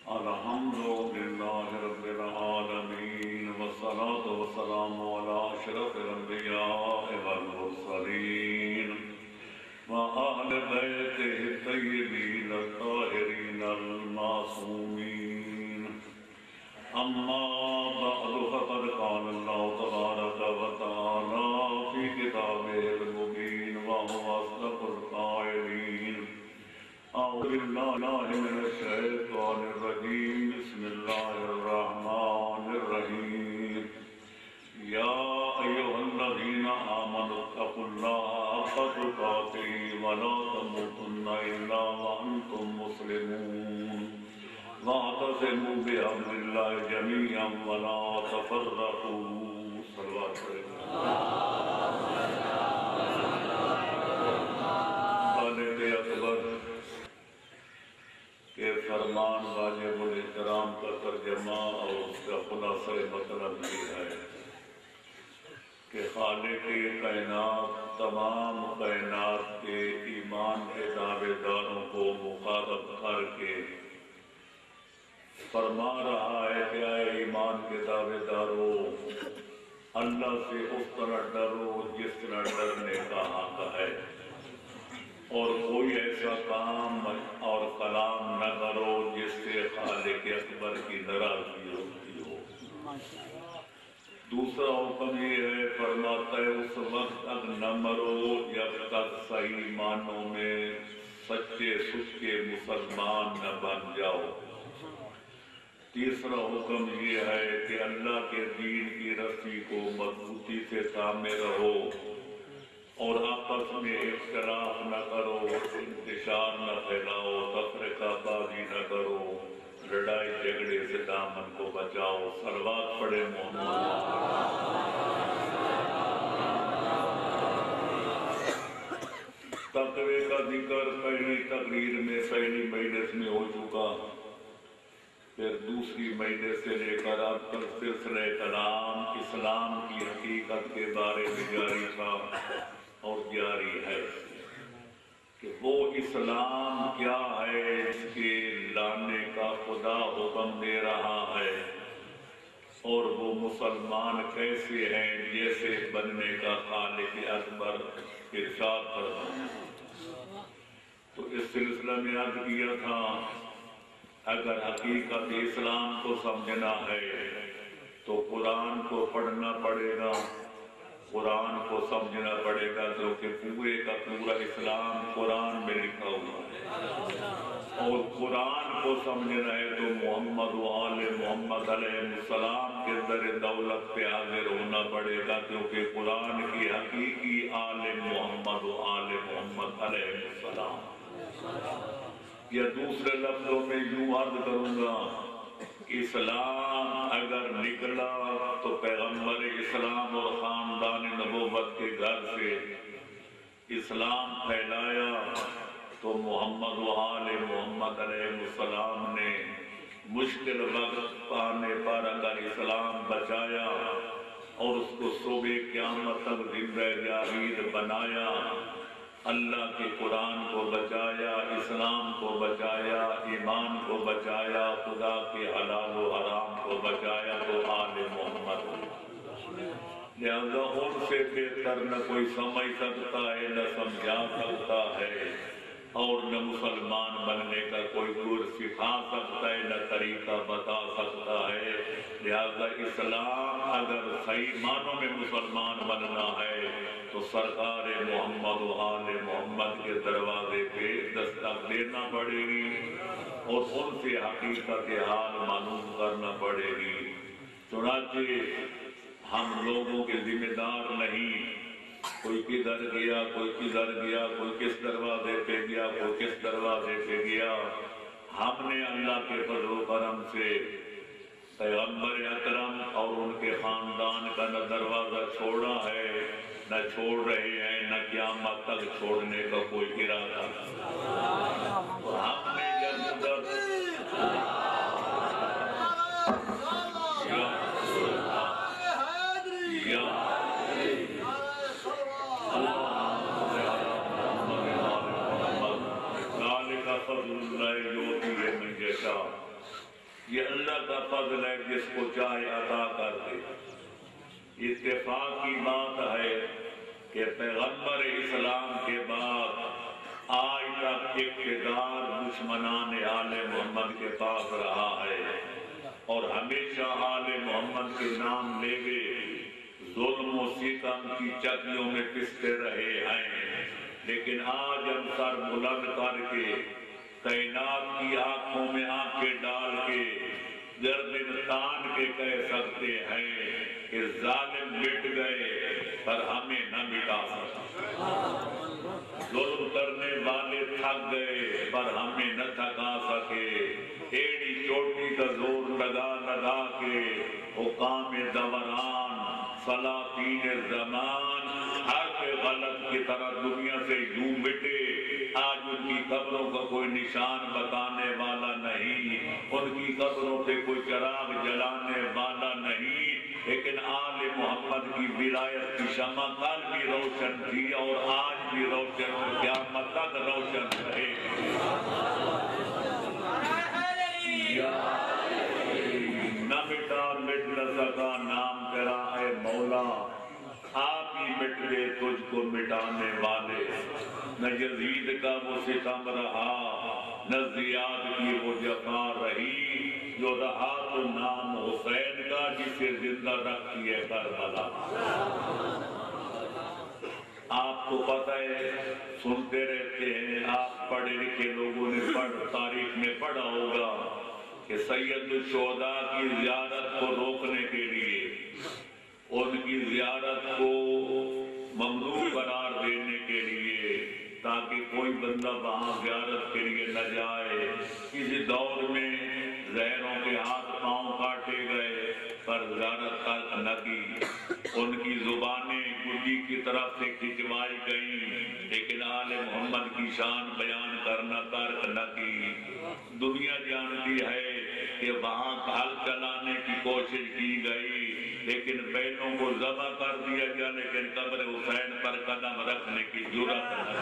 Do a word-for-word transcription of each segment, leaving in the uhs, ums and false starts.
الحمد لله رب العالمين والصلاة والسلام على أشرف الأنبياء والمرسلين وأهل بيته الطيبين الطاهرين المعصومين أما بعد فقد قال الله تبارك وتعالى في كتابه المبين وهو أصدق القائلين أعوذ بالله من الشيطان الرجيم بسم الله الرحمن الرحيم يا أيها الذين آمنوا اتقوا الله حق تقاته ولا تموتن إلا وأنتم مسلمون واعتصموا بحبل الله جميعا ولا تفرقوا صلوات خالد اکبر کے فرمان واجب الاحترام کا ترجمہ اور اس کا خلاصہ مطلب یہ ہے کہ خالق کائنات تمام کائنات کے ایمان کے دعوے داروں کو مخاطب کر کے فرما رہا ہے کہ اے ایمان کے دعوے دارو اللہ سے اس طرح ڈرو جس طرح ڈرنے کا حق ہے اور کوئی ایسا کام اور کلام نہ کرو جس سے خالق اکبر کی ناراضگی ہوتی ہو۔ دوسرا حکم یہ ہے فرماتا ہے اس وقت تک نہ مرو جب تک صحیح معنوں میں سچے سچے مسلمان نہ بن جاؤ۔ تیسرا حکم یہ ہے کہ اللہ کے دین کی رسی کو مضبوطی سے تھامے رہو اور آپس میں اختلاف نہ کرو، انتشار نہ پھیلاؤ، تفرقہ بازی نہ کرو، لڑائی جھگڑے سے دامن کو بچاؤ۔ صلوات پڑھے محمد۔ تقوی کا ذکر پہلی تقریر میں پہلی مجلس میں ہو چکا، پھر دوسری مجلس سے لے کر اب تک سلسلہ کلام اسلام کی حقیقت کے بارے میں جاری تھا اور جاری ہے کہ وہ اسلام کیا ہے اس کے لانے کا خدا حکم دے رہا ہے اور وہ مسلمان کیسے ہیں جیسے بننے کا خالق اکبر ارشاد کرتا ہے۔ تو اس سلسلہ میں عرض کیا تھا اگر حقیقت اسلام کو سمجھنا ہے تو قرآن کو پڑھنا پڑے گا، قرآن کو سمجھنا پڑے گا کیونکہ پورے کا پورا اسلام قرآن میں لکھا ہوا ہے، اور قرآن کو سمجھنا ہے تو محمد و آل محمد علیہ السلام کے در دولت پہ حاضر ہونا پڑے گا کیونکہ قرآن کی حقیقی آل محمد و آل محمد علیہ السلام۔ یا دوسرے لفظوں میں یوں عرض کروں گا، اسلام اگر نکلا تو پیغمبر اسلام اور خاندان نبوت کے گھر سے اسلام پھیلایا تو محمد و آل محمد علیہ السلام نے مشکل وقت پانے پر اگر اسلام بچایا اور اس کو صبح قیامت تک زندہ جاوید بنایا، اللہ کے قرآن کو بچایا، اسلام کو بچایا، ایمان کو بچایا، خدا کے حلال و حرام کو بچایا تو آل محمد۔ لہذا ان سے بہتر نہ کوئی سمجھ سکتا ہے نہ سمجھا سکتا ہے اور نہ مسلمان بننے کا کوئی دور سکھا سکتا ہے نہ طریقہ بتا سکتا ہے۔ لہذا اسلام اگر صحیح معنوں میں مسلمان بننا ہے تو سرکار محمد و آل محمد کے دروازے پہ دستک دینا پڑے گی اور ان سے حقیقت حال معلوم کرنا پڑے گی۔ چنانچہ ہم لوگوں کے ذمہ دار نہیں، کوئی کدھر گیا کوئی کدھر گیا، کوئی کس دروازے پہ گیا کوئی کس دروازے پہ گیا۔ ہم نے اللہ کے فضل و کرم سے پیغمبر اکرم اور ان کے خاندان کا نہ دروازہ چھوڑا ہے نہ چھوڑ رہے ہیں، نہ قیامت تک چھوڑنے کا کوئی ارادہ۔ ہم نے جب تک فضل اللہ یوتی ہے من یشاء، یہ اللہ کا فضل ہے جس کو چاہے عطا کر دے۔ اتفاق کی بات ہے کہ پیغمبر اسلام کے بعد آج تک اقتدار دشمنان آل محمد کے پاس رہا ہے، اور ہمیشہ آل محمد کے نام لے گئے ظلم و ستم کی چکیوں میں پستے رہے ہیں، لیکن آج ہم سر بلند کر کے کائنات کی آنکھوں میں آنکھیں ڈال کے گردن تان کے کہہ سکتے ہیں کہ ظالم مٹ گئے پر ہمیں نہ مٹا سکا، ظلم کرنے والے تھک گئے پر ہمیں نہ تھکا سکے، ایڑی چوٹی کا زور لگا لگا کے حکام دوران سلاطین زمان حرف غلط کی طرح دنیا سے یوں مٹے، آج ان کی قبروں کا کوئی نشان بتانے والا نہیں، ان کی قبروں پہ کوئی چراغ جلانے والا نہیں، لیکن آل محمد کی ولایت کی شمع کل بھی روشن تھی اور آج بھی روشن اور قیامت تک روشن رہے۔ نہ مٹا مٹ نہ سکا نام تیرا ہے مولا، آپ ہی مٹ گئے تجھ کو مٹانے والے، نہ یزید کا وہ ستم رہا نہ زیاد کی وہ جفا رہی، جو رہا تو نام حسین کا جسے زندہ رکھتی ہے کربلا۔ آپ کو پتہ ہے، سنتے رہتے ہیں، آپ پڑھے لکھے لوگوں نے پڑھ تاریخ میں پڑھا ہوگا کہ سید الشہداء کی زیارت کو روکنے کے لیے، ان کی زیارت کو ممنوع قرار دینے کے لیے، تاکہ کوئی بندہ وہاں زیارت کے لیے نہ جائے، کسی دور میں زہروں کے ہاتھ پاؤں کاٹے گئے پر زیارت ترک نہ کی، ان کی زبانیں گڈی کی طرف سے کھنچوائی گئیں، لیکن آل محمد کی شان بیان کرنا ترک نہ کی۔ دنیا جانتی ہے کہ وہاں ہل چلانے کی کوشش کی گئی، لیکن بیلوں کو ذبح کر دیا گیا، لیکن قبر حسین پر قدم رکھنے کی جرأت نہ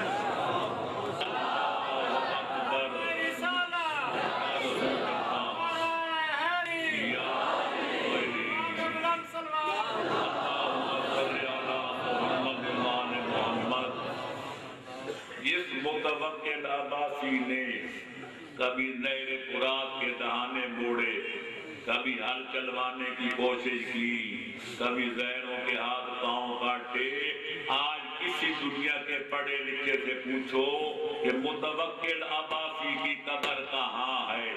اس متوکل عباسی نے کبھی نہر فرات کے دہانے موڑے، کبھی ہل چلوانے کی کوشش کی، کبھی زہروں کے ہاتھ پاؤں کاٹے۔ آج کسی دنیا کے پڑھے لکھے سے پوچھو کہ متوکل عباسی کی قبر کہاں ہے،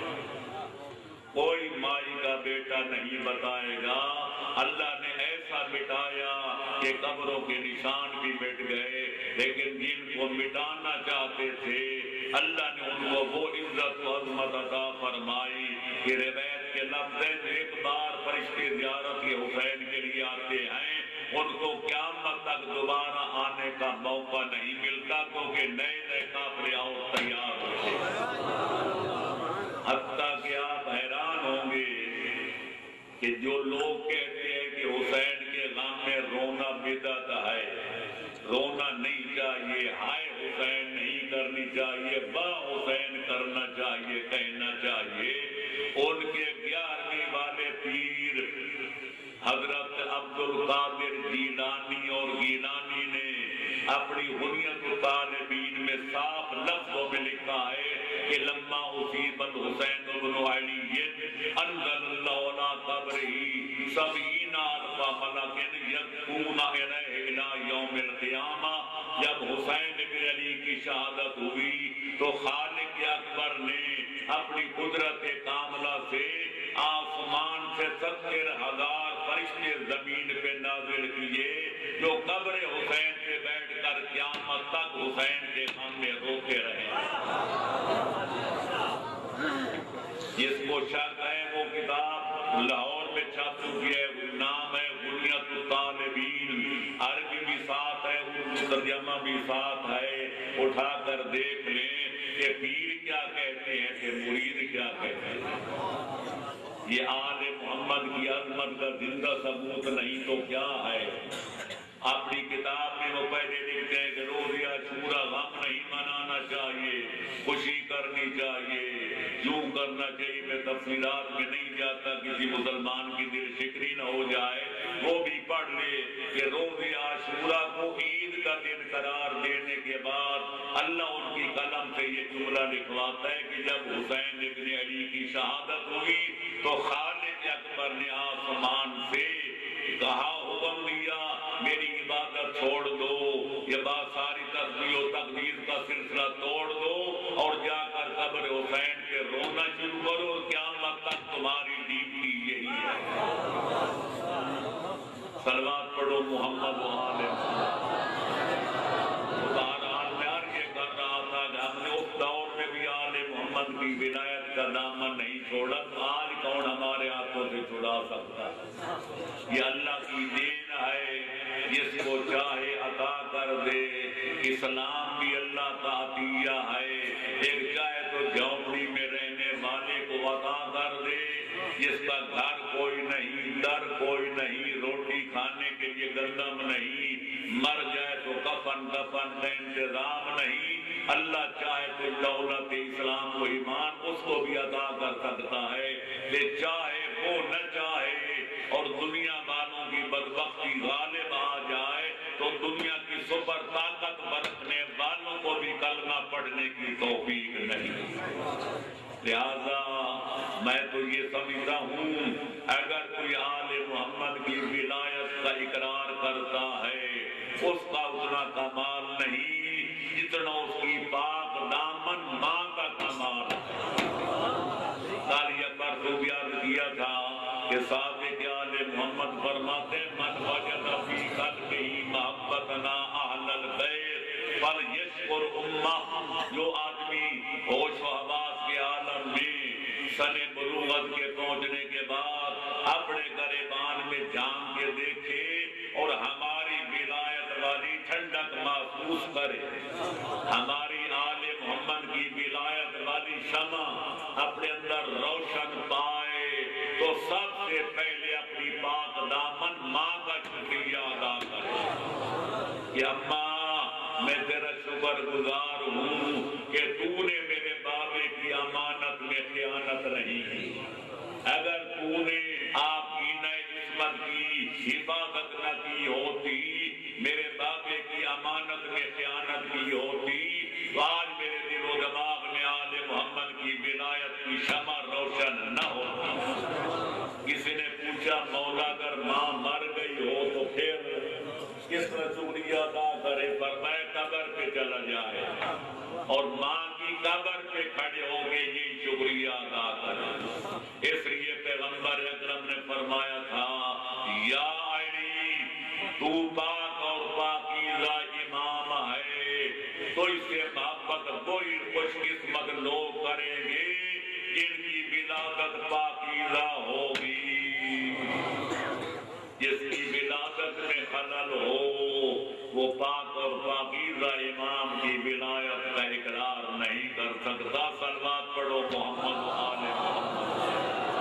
کوئی مائی کا بیٹا نہیں بتائے گا۔ اللہ نے ایسا مٹایا کہ قبروں کے نشان بھی مٹ گئے، لیکن جن کو مٹانا چاہتے تھے اللہ نے ان کو وہ عزت و عظمت عطا فرمائی کہ روایت کے لفظ ایک بار فرشتے زیارت حسین کے لیے آتے ہیں، ان کو قیامت تک دوبارہ آنے کا موقع نہیں ملتا، کیونکہ نئے نئے کافر اور تیار ہوتے ہیں۔ حتیٰ کہ آپ حیران ہوں گے کہ جو لوگ کہتے ہیں کہ حسین کے غم میں رونا بدعت ہے، رونا نہیں چاہیے، ہائے حسین نہیں کرنی چاہیے، با حسین کرنا چاہیے، کہنا چاہیے، ان کے گیارہویں والے پیر حضرت عبد القادر جیلانی اور گیلانی نے اپنی حنیت الطالبین میں صاف لفظوں میں لکھا ہے کہ لما اصیب الحسین بن علی انزل اللہ علی قبرہ سبعین الف ملک یکفون الیہ الی یوم القیامہ۔ جب حسین بن علی کی شہادت ہوئی تو خالق اکبر نے اپنی قدرت کاملہ سے آسمان سے ستر ہزار فرشتے زمین پہ نازل کیے، جو قبر حسین پہ بیٹھ کر قیامت تک حسین کے غم میں روتے رہے۔ جس کو شک ہے وہ کتاب لاہور میں چھپ چکی ہے، نام ہے غنیت الطالبین، عربی بھی ساتھ ہے، اردو ترجمہ بھی ساتھ ہے، اٹھا کر دیکھ لیں کہ پیر کیا کہتے ہیں کہ مرید کیا کہتے ہیں۔ یہ آل محمد کی عظمت کا زندہ ثبوت نہیں تو کیا ہے؟ اپنی کتاب میں وہ پہلے لکھتے ہیں کہ روزہ عاشورہ غم نہیں منانا چاہیے، خوشی کرنی چاہیے، یوں کرنا چاہیے۔ میں تفصیلات میں نہیں جاتا، کسی مسلمان کی دل شکری نہ ہو جائے، وہ بھی پڑھ لے کہ روز عاشورہ کو عید کا دن قرار دینے کے بعد اللہ ان کی قلم سے یہ جملہ لکھواتا ہے کہ جب حسین ابن علی کی شہادت ہوئی تو خالق اکبر نے آسمان سے کہا، حکم دیا میری عبادت چھوڑ دو، یہ بات ساری تسبیح و تقدیر کا سلسلہ توڑ دو اور جا کر قبر حسین پہ رونا شروع کرو، قیامت تک تمہاری ڈیوٹی یہی ہے۔ صلوات پڑھو محمد و آل بہرحال میں عرض یہ کر رہا تھا کہ ہم نے اس دور میں بھی آل محمد کی ولایت کا دامن نہیں چھوڑا، آج کون ہمارے ہاتھوں سے چھڑا سکتا؟ یہ اللہ کی دین ہے، جس کو چاہے عطا کر دے۔ اسلام بھی اللہ کا عطیہ ہے، ایک چاہے تو جھونپڑی میں رہنے والے کو عطا کر دے، جس کا گھر کوئی نہیں، در کوئی نہیں، روٹی کھانے کے لیے گندم نہیں، مر جائے تو کفن کفن کا انتظام نہیں۔ اللہ چاہے تو دولت اسلام و ایمان اس کو بھی عطا کر سکتا ہے، لیکن چاہے وہ نہ چاہے اور دنیا والوں کی بدبختی غالب آ جائے تو دنیا کی سپر طاقت برتنے والوں کو بھی کلمہ پڑھنے کی توفیق نہیں۔ لہذا میں تو یہ سمجھتا ہوں اگر کوئی آل محمد کی ولایت کا اقرار کرتا ہے اس کا اتنا کمال نہیں جتنا اس کی پاک دامن ماں کا کمال ہے۔ کل یہ پرسوں بھی عرض کیا تھا کہ صادق آل محمد فرماتے من وجد فی قلبہ محبتنا اہل البیت فلیشکر امہ۔ جو آدمی ہوش و حواس کے عالم میں سن بلوغت کے پہنچنے کے بعد اپنے گریبان میں جھانک کے دیکھے اور ہماری ولایت والی ٹھنڈک محسوس کرے، ہماری آل محمد کی ولایت والی شمع اپنے اندر روشن پائے تو سب سے پہلے اپنی پاک دامن ماں کا شکریہ ادا کرے کہ اماں میں تیرا شکر گزار ہوں کہ تو نے میرے بابے کی امانت میں خیانت نہیں کی۔ اگر تو نے آپ کی نئے عصمت کی حفاظت نہ کی ہوتی، میرے بابے کی امانت میں خیانت کی ہوتی تو آج میرے دل و دماغ میں آل محمد کی ولایت کی شمع روشن نہ ہوتی۔ کسی نے پوچھا مولا اگر ماں مر گئی ہو تو پھر کس طرح شکریہ ادا کرے؟ فرمایا قبر پہ چلا جائے اور ماں کی قبر پہ کھڑے ہو کے یہ شکریہ ادا کرے۔ اس لیے پیغمبر اکرم نے فرمایا تھا یا علی تو پاک اور پاکیزہ امام ہے، تو اس سے محبت وہی خوش قسمت لوگ کریں گے جن کی ولادت پاکیزہ ہوگی۔ جس کی ولادت میں خلل ہو وہ پاک اور پاکیزہ امام کی ولایت کا اقرار نہیں کر سکتا۔ صلوات پڑھو محمد و آل محمد۔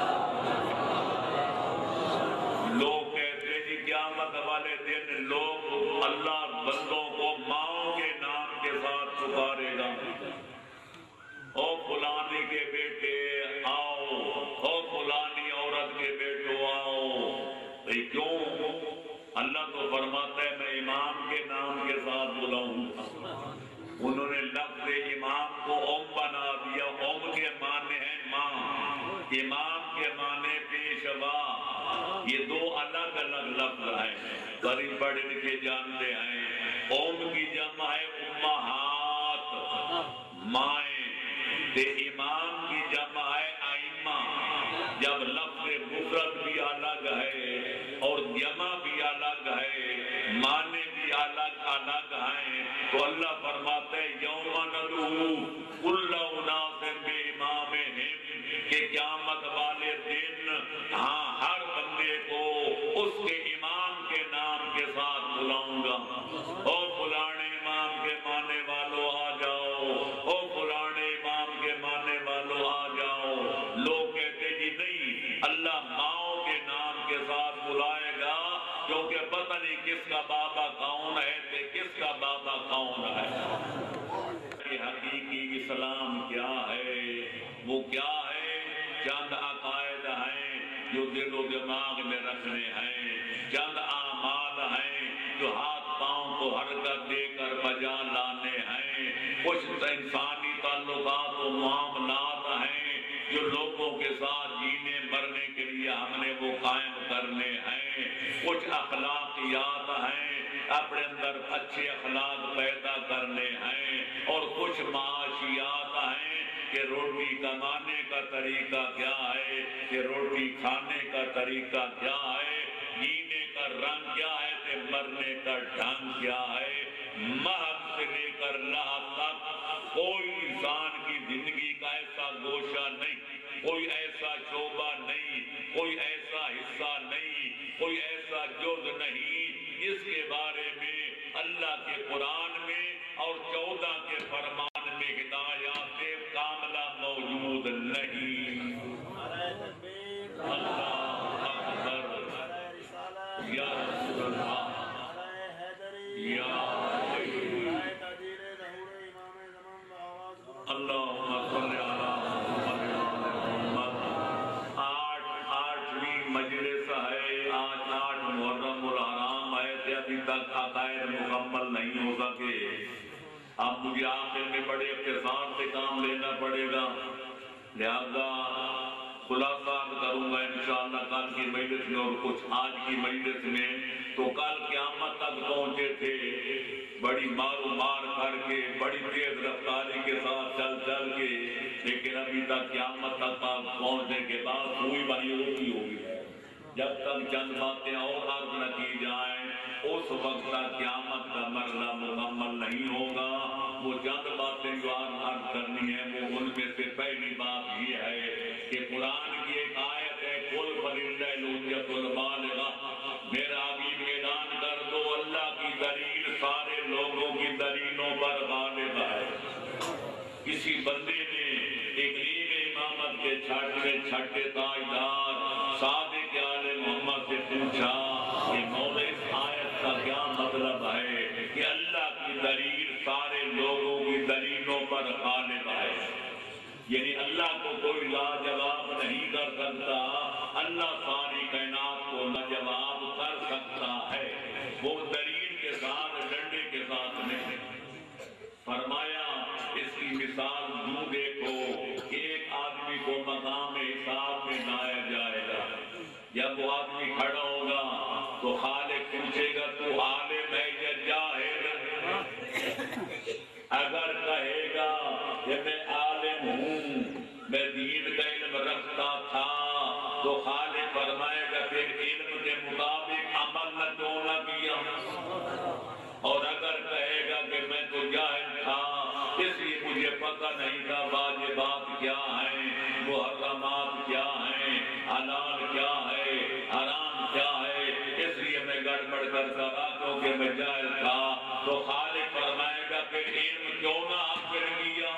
لوگ کہتے ہیں جی قیامت والے دن لوگ اللہ بندوں کو ماؤں کے نام کے ساتھ پکارے گا، او فلانی کے بیٹے آؤ، او فلانی عورت کے بیٹو آؤ۔ کیوں؟ اللہ تو فرماتا ہے میں امام کے نام کے ساتھ بلاؤں گا۔ انہوں نے لفظ امام کو ام بنا دیا، ام کے معنی ہے ماں، امام کے معنی پیشوا، یہ دو الگ الگ لفظ ہیں، بڑی پڑھ لکھے جانتے ہیں۔ ام کی جمع ہے امہات، مائیں، تے امام کی جمع ہے ائمہ۔ جب لفظ مفرد بھی الگ ہے اور جمع بھی الگ ہے، معنی بھی الگ الگ ہیں، تو اللہ فرماتے ہیں یوم ندعو کل اناس بامامہم، کہ قیامت والے دن ہاں ہر بندے کو اس کے امام کے نام کے ساتھ بلاؤں گا۔ او فلانے امام کے ماننے والوں آ جاؤ، او فلانے امام کے ماننے والوں آ جاؤ۔ لوگ کہتے جی نہیں، اللہ ماؤں کے نام کے ساتھ بلائے گا کیونکہ پتہ نہیں کس کا بابا کون ہے تے کس کا بابا کون ہے۔ حقیقی اسلام کیا ہے؟ وہ کیا ہے؟ چند عقائد ہیں جو دل و دماغ میں رکھنے ہیں، چند اعمال ہیں جو ہاتھ پاؤں کو حرکت دے کر بجا لانے ہیں، کچھ انسانی تعلقات و معاملات ہیں جو لوگوں کے ساتھ جینے مرنے کے لیے ہم نے وہ قائم کرنے ہیں، کچھ اخلاقیات ہیں اپنے اندر اچھے اخلاق پیدا کرنے ہیں، اور کچھ معاشیات ہیں کہ روٹی کمانے کا طریقہ کیا ہے، کہ روٹی کھانے کا طریقہ کیا ہے، جینے کا رنگ کیا ہے، کہ مرنے کا ڈھنگ کیا ہے۔ مہد سے لے کر لحد تک کوئی انسان کی زندگی کا ایسا گوشہ نہیں، کوئی ایسا شعبہ نہیں، کوئی ایسا حصہ نہیں، کوئی ایسا جز نہیں جس کے بارے میں اللہ کے قرآن میں اور چودہ کے فرمان میں ہدایات کاملہ موجود نہیں۔ اللہ اکبر، یا رسول اللہ، یا اللہم صلی علی محمد۔ آٹھ آٹھویں مجلس ہے، آج آٹھ محرم الحرام ہے کہ ابھی تک عقائد مکمل نہیں ہو سکے۔ اب مجھے آخر میں بڑے اختصار سے کام لینا پڑے گا، لہذا خلاصہ کروں گا انشاءاللہ کل کی مجلس میں اور کچھ آج کی مجلس میں۔ تو کل قیامت تک پہنچے تھے، بڑی مار و مار کر کے، بڑی تیز رفتاری کے ساتھ چل چل کے، لیکن ابھی تک قیامت تک پہنچنے کے بعد کوئی بنی روکی ہوگی۔ جب تک چند باتیں اور عرض نہ کی جائیں اس وقت تک قیامت کا مرحلہ مکمل نہیں ہوگا۔ وہ چند باتیں جو عرض کرنی ہے وہ ان میں سے پہلی بات یہ ہے کہ قرآن کی ایک آیت ہے، قُلْ فَلِلَّهِ الْحُجَّةُ الْبَالِغَةُ، میرا حبیب اعلان کر دو اللہ کی دلیل سارے لوگوں کی دلیلوں پر غالب ہے۔ کسی بندے نے اقلیم امامت کے چھٹے چھٹے تاجدار صادق آل محمد سے پوچھا کہ مولا اس آیت کا کیا مطلب ہے کہ اللہ کی دلیل سارے لوگوں کی دلیلوں پر غالب ہے؟ یعنی اللہ کو کوئی لاجواب نہیں کر سکتا، اللہ ساری کائنات کو لاجواب کر سکتا ہے، وہ دلیل کے ساتھ ڈنڈے کے ساتھ نہیں۔ فرمایا اس کی مثال یوں دیکھو کہ ایک آدمی کو مقام حساب میں لایا جائے گا، جب وہ آدمی کھڑا ہوگا تو خالق پوچھے گا تو عالم ہے یا جاہل؟ اگر کہے گا کہ میں عالم ہوں، میں دین کا علم رکھتا تھا، تو خالق فرمائے گا پھر علم کے مطابق عمل نہ کیوں نہ کیا؟ اور اگر کہے گا کہ میں تو جاہل تھا، اس لیے مجھے پتہ نہیں تھا واجبات کیا ہیں، محرمات کیا ہیں، حلال کیا ہے، حرام کیا ہے، اس لیے میں گڑبڑ کرتا تھا کیونکہ میں جاہل تھا، تو خالق فرمائے گا کہ علم کیوں نہ حاصل کیا؟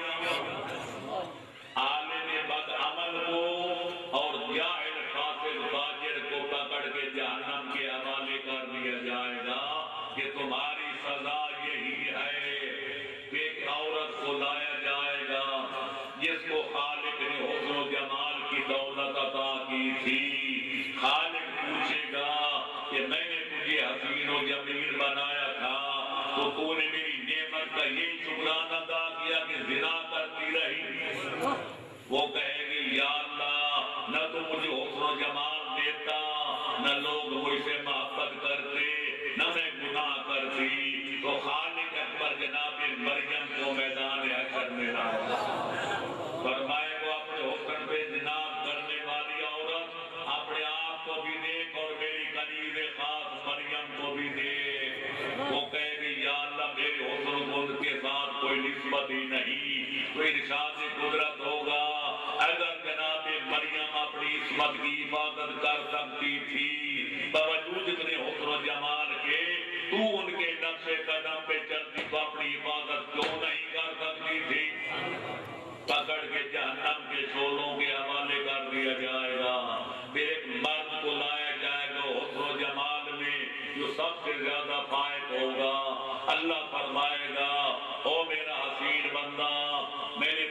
عالم بد عمل کو اور جاہل فاسق فاجر کو پکڑ کے جہنم کے حوالے کر دیا جائے گا کہ تمہاری سزا یہی ہے۔ ایک عورت کو لایا جائے گا جس کو خالق نے حسن و جمال کی دولت عطا کی تھی، خالق پوچھے گا کہ میں نے تجھے حسین و جمیل بنایا تھا تو تو نے میری نعمت کا یہ شکرانہ ادا کیا کہ زنا کرتی رہی؟ وہ کہے گی یا اللہ نہ تو مجھے حسن و جمال دیتا، نہ لوگ مجھ سے محبت کرتے، نہ میں گناہ کرتی، تو خالق اکبر جناب مریم کو میدان حشر میں لایا۔ فرمائے وہ اپنے حسن پہ جناب کرنے والی عورت اپنے آپ کو بھی دیکھ اور میری قریب خاص مریم کو بھی دیکھ۔ وہ کہے گی یا اللہ میرے حسن و کے ساتھ کوئی نسبت ہی نہیں، کوئی ارشاد قدرت ہوگا اگر جناب مریم اپنی عصمت کی حفاظت کر سکتی تھی، باوجود اتنے حسن و جمال کے تو ان کے نقش قدم پہ چلتی تو اپنی حفاظت کیوں نہیں کر سکتی تھی؟ پکڑ کے جہنم کے شعلوں کے حوالے کر دیا جائے گا۔ پھر ایک مرد کو لایا جائے گا حسن و جمال میں جو سب سے زیادہ فائق ہوگا۔ اللہ فرمائے گا او میرا حسین بندہ، میں نے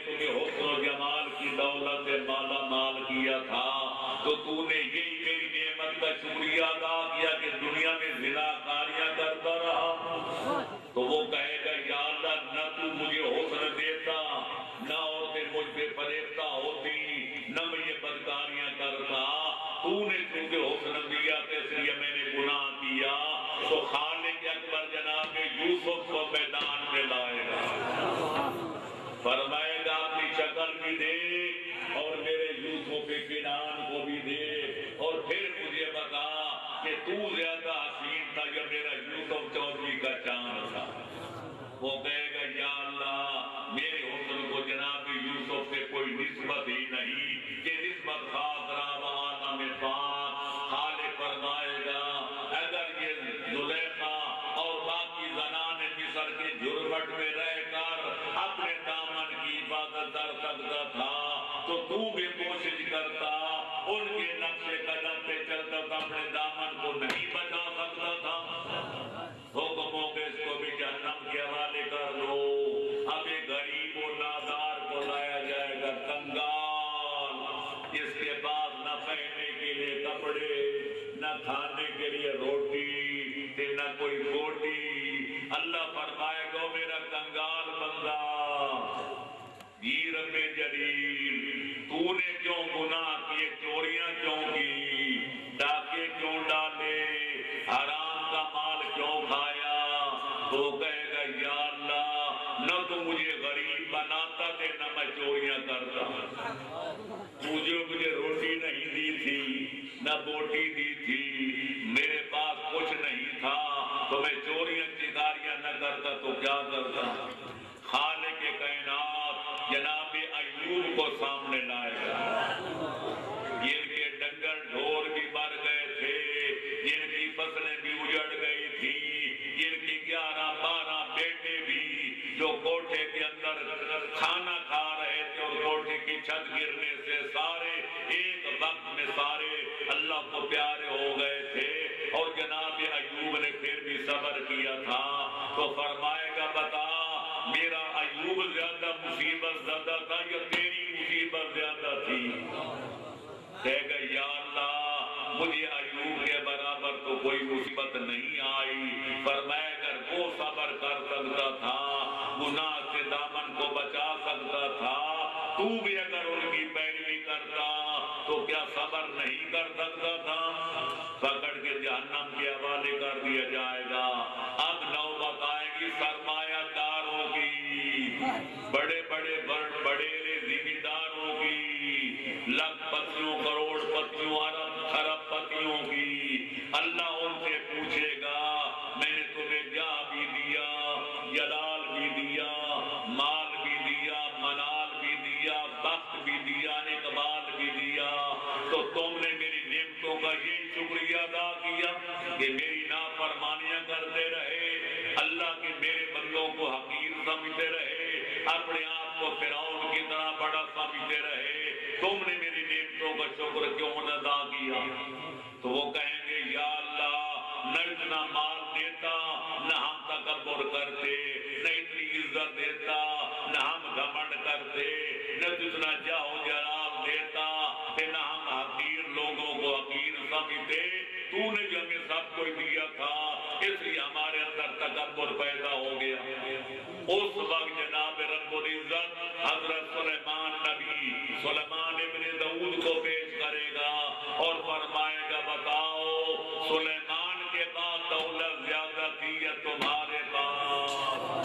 کی دولت سے مالا مال کیا تھا تو تو نے یہی میری نعمت کا شکریہ ادا کیا کہ دنیا میں زنا کاریاں کرتا رہا. تو وہ کہے گا یا اللہ نہ تو مجھے حسن دیتا، نہ عورتیں مجھ پہ فریفتہ ہوتی، نہ میں یہ بدکاریاں کرتا. تو نے چونکہ حسن دیا تو اس لیے میں نے گناہ کیا. تو خالق اکبر جناب یوسف کو میدان میں لائے گا، فرمائے گا اپنی شکل بھی دیکھ اور میرے یوسف کنان کو بھی دیکھ اور پھر مجھے بتا کہ تو زیادہ حسین تھا یا میرا یوسف چودھری کا چاند تھا. وہ کہے گا یا اللہ میرے حسن کو جناب یوسف سے کوئی نسبت ہی نہیں کہ نسبت خاص رہا آدم پاک. خالق فرمائے گا اگر یہ زلیخا اور باقی زنان مصر کے جھرمٹ میں رہ کر اپنے دامن کی حفاظت کر سکتا تھا تو تو بھی کوشش کرتا، ان کے نقش قدم پہ چلتا تھا، اپنے دامن کو نہیں بچا سکتا تھا. حکموں کے اس کو بھی جہنم کے حوالے کر دو. اب ایک غریب و نادار کو لایا جائے گا، کنگال، جس کے بعد نہ پہننے کے لیے کپڑے، نہ کھانے کے لیے روٹی، نہ کوئی روٹی. اللہ فرمائے گا میرا کنگال بندہ، یہ رب جلیل تو نے کیوں گناہ کیے، چوریاں کیوں کی، ڈاکے کیوں ڈالے، حرام کا مال کیوں کھایا. تو کہے گا یا اللہ نہ تو مجھے غریب بناتا تھے نہ میں چوریاں کرتا. مجھے مجھے روٹی نہیں دی تھی نہ بوٹی دی تھی، میرے پاس کچھ نہیں تھا تو میں چوریاں چکاریاں نہ کرتا تو کیا کرتا. خالق کائنات جناب ایوب کو سامنے لائے گا، جن کے ڈنگر ڈھور بھی مر گئے تھے، جن کی فصلیں بھی اجڑ گئی تھی، جن کی گیارہ بارہ بیٹے بھی جو کوٹھے کے اندر کھانا کھا رہے تھے اور کوٹھے کی چھت گرنے سے سارے ایک وقت میں سارے اللہ کو پیارے ہو گئے تھے. اور جناب ایوب نے پھر بھی صبر کیا تھا. تو فرمائے گا بتا میرا ایوب زیادہ مصیبت زیادہ تھا یا تیری مصیبت زیادہ تھی. کہے گا یا اللہ مجھے ایوب کے برابر تو کوئی مصیبت نہیں آئی، فرمائے اگر وہ صبر کر سکتا تھا، گناہ سے دامن کو بچا سکتا تھا، تو بھی اگر ان کی پیروی کرتا تو کیا صبر نہیں کر سکتا تھا. پکڑ کے جہنم کے حوالے کر دیا جائے گا. اب نوبت آئے گی سرمایہ داروں کی، بڑے بڑے بڑے ذمہ داروں کی، لاکھ پتیوں کروڑ پتیوں ارب خرب پتیوں کی. اللہ ان سے پوچھے گا میں نے تمہیں جہاں بھی دیا، جلال بھی دیا، مال بھی دیا، منال بھی دیا، وقت بھی دیا، اقبال بھی دیا، تو تم نے میری نعمتوں کا یہی شکریہ ادا کیا کہ میری نافرمانیاں کرتے رہے، اللہ کے میرے بندوں کو حقیر سمجھتے رہے، اپنے آپ کو فرعون کی طرح بڑا سمجھتے رہے، تم نے میری نعمتوں کا شکر کیوں نہ ادا کیا. تو وہ کہیں گے یا اللہ نہ اتنا مال دیتا نہ ہم تکبر کرتے، نہ اتنی عزت دیتا نہ ہم گھمنڈ کرتے، نہ اتنا جاہ و جلال دیتا کہ نہ ہم حقیر لوگوں کو حقیر سمجھتے. تو نے جو ہمیں سب کو دیا تھا اس لیے ہمارے اندر تکبر پیدا ہو گیا. اس وقت جناب رب العزت حضرت سلیمان نبی سلیمان ابن داؤد کو پیش کرے گا اور فرمائے گا بتاؤ سلیمان کے بعد دولت زیادہ تھی یا تمہارے پاس؟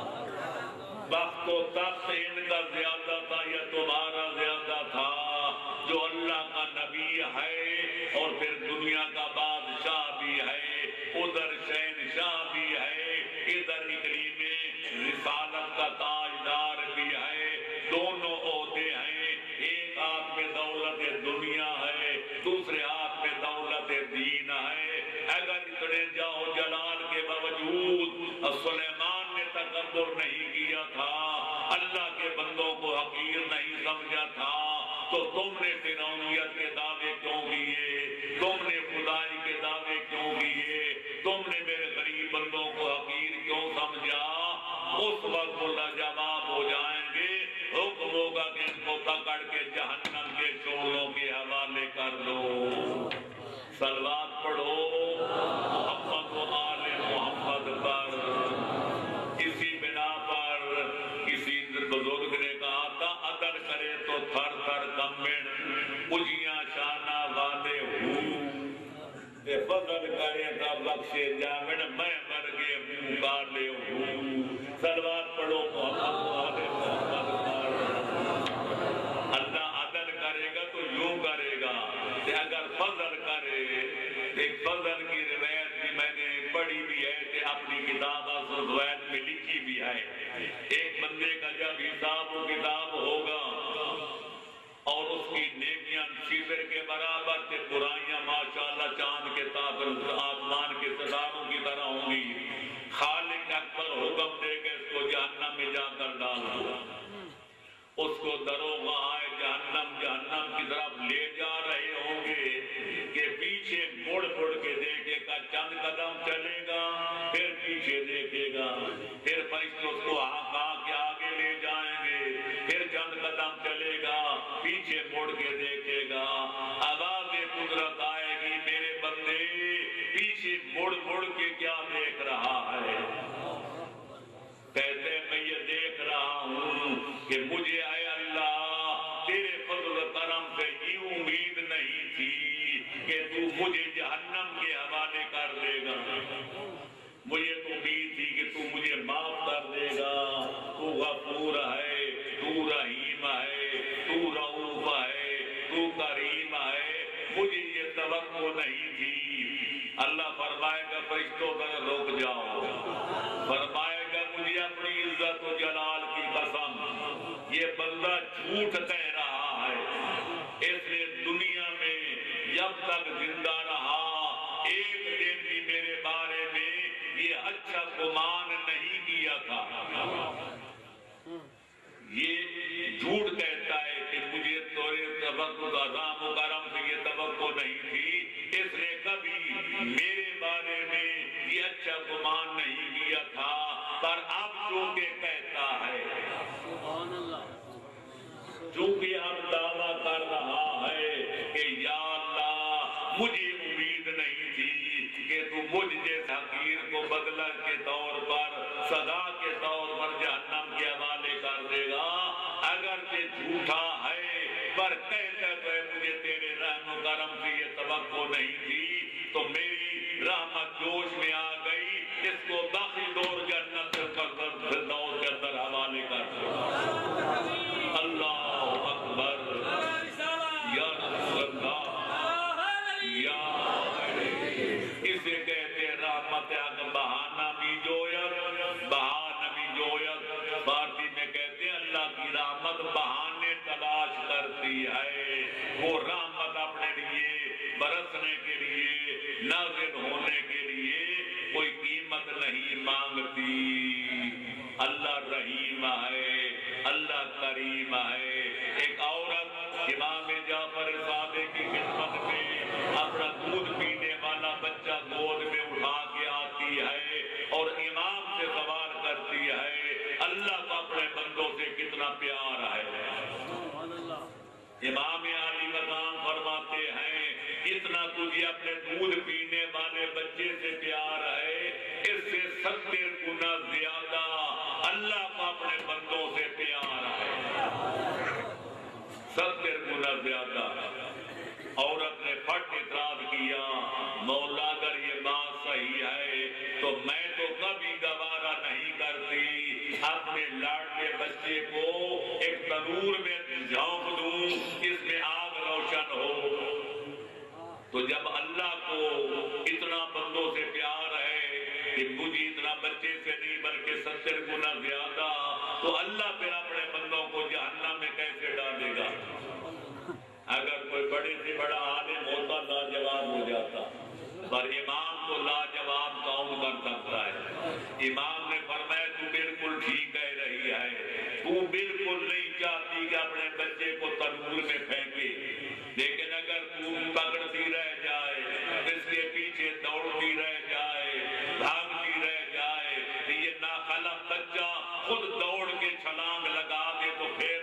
وقت و تخت ان کا زیادہ تھا یا تمہارا زیادہ تھا؟ جو اللہ کا نبی ہے اور پھر دنیا کا بادشاہ بھی ہے، ادھر شہنشاہ بھی ہے، ادھر اقلیم میں رسالت کا تاجدار بھی ہے، دونوں عہدے ہیں. ایک ہاتھ میں دولت دنیا ہے، دوسرے ہاتھ میں دولت دین ہے. اگر اتنے جاؤ جلال کے باوجود سلیمان نے تکبر نہیں کیا تھا، اللہ کے بندوں کو حقیر نہیں سمجھا تھا، تو تم نے فرعونیت کے دعوے کیوں کیے؟ تم نے خدائی کے دعوے کیوں کیے؟ تم نے میرے غریب بندوں کو حقیر کیوں سمجھا؟ اس وقت اللہ جواب ہو جائیں گے، حکم ہوگا کہ ان کو پکڑ کے عدل کرے تو تھر تھر کمبن اجیاں شانہ والے ہوں تے فضل کرے تا بخشے جامن میں مرگے ہوں کالے ہوں صلوات پڑھو محمد والے محمد اللہ عدل کرے گا تو یوں کرے گا تے اگر فضل کرے ایک فضل کی روایت بھی میں نے پڑھی بھی ہے کہ اپنی کتاب اصل روایت میں لکھی بھی ہے ایک بندے کا جب حساب و کتاب ہوگا اور اس کی نیکیاں شیشر کے برابر تھے برائیاں ماشاءاللہ چاند کے تابر آسمان کے ستاروں کی طرح ہوں گی خالق اکبر حکم دے گا اس کو جہنم میں جا کر ڈال دو اس کو دروغہ آئے جہنم جہنم کی طرف لے جا رہے ہوں گے کہ پیچھے مڑ مڑ کے دیکھے گا چند قدم چلے گا پھر پیچھے دیکھے گا پھر فرشتے اس کو آقا کے آگے لے جائیں گے پھر چند قدم چلے گا پیچھے مڑ کے دیکھے گا آواز قدرت آئے گی میرے بندے پیچھے مڑ مڑ کے کیا دیکھ رہا ہے کہتے میں یہ دیکھ رہا ہوں کہ مجھے اے اللہ تیرے فضل و کرم سے یہ امید نہیں تھی کہ تو مجھے جہنم کے حوالے کر دے گا مجھے تو امید تھی کہ تو مجھے معاف کر دے گا تو غفور ہے تو رحیم ہے تو رؤوف ہے تو کریم ہے مجھے یہ توقع نہیں تھی اللہ فرمائے گا فرشتوں کا رک جاؤ فرمائے گا مجھے اپنی عزت و جلال کی قسم یہ بندہ جھوٹ کہہ رہا ہے اس نے دنیا میں جب تک زندہ رہا ایک دن بھی میرے بارے میں یہ اچھا گمان نہیں کیا تھا یہ جھوٹ کہتا ہے کہ مجھے تورے توقع عظام و کرم سے یہ توقع نہیں تھی اس نے کبھی میرے بارے میں یہ اچھا گمان نہیں کیا تھا پر اب چونکہ کہتا ہے چونکہ اب دعویٰ کر رہا ہے کہ یا اللہ مجھے امید نہیں تھی کہ تو مجھ جیسے حقیر کو بدلہ کے طور پر سزا کے طور پر جہنم کے حوالے کر دے گا اگرچہ جھوٹا ہے پر کہتا تو مجھے تیرے رحم و کرم سے یہ توقع نہیں تھی تو میری رحمت جوش میں آ گئی اس کو باقی دور جنت فردوس کے اندر حوالے کر دے اللہ اکبر یا رسول اللہ یا اسے کہتے رحمت اگر بہانہ بھی جویت بہانہ بھی جویت فارسی میں کہتے ہیں اللہ کی رحمت بہانے تلاش کرتی ہے وہ رحمت اپنے لیے برسنے کے لیے نازل ہونے کے لیے کوئی قیمت نہیں مانگتی اللہ رحیم ہے اللہ کریم ہے ایک عورت امام جعفر صادق کی خدمت میں اپنا دودھ پینے والا بچہ گود میں اٹھا کے آتی ہے اور امام سے سوال کرتی ہے اللہ کو اپنے بندوں سے کتنا پیار ہے امام علی مقام فرماتے ہیں اتنا تجھے اپنے دودھ پینے والے بچے سے پیار ہے اس سے ستر گنا زیادہ اللہ کو اپنے بندوں سے پیار ہے ستر گنا زیادہ عورت نے پھٹ اعتراض کیا مولا اگر یہ بات صحیح ہے تو میں تو کبھی گوارا نہیں کرتی اپنے لاڈلے بچے کو ایک تنور میں جھونک دوں اس میں آگ روشن ہو تو جب اللہ کو اتنا بندوں سے پیار ہے کہ مجھے اتنا بچے سے نہیں بلکہ ستر گنا زیادہ تو اللہ پھر اپنے بندوں کو جہنم میں کیسے ڈالے گا اگر کوئی بڑے سے بڑا عالم ہوتا لاجواب ہو جاتا پر امام کو لاجواب کون کر سکتا ہے امام نے فرمایا تو بالکل ٹھیک کہہ رہی ہے تو بالکل نہیں چاہتی کہ اپنے بچے کو تنور میں پھینکے لیکن اگر تو پکڑتی رہ جائے اس کے پیچھے دوڑتی رہ جائے بھاگتی رہ جائے تو یہ ناخلق بچہ خود دوڑ کے چھلانگ لگا دے تو پھر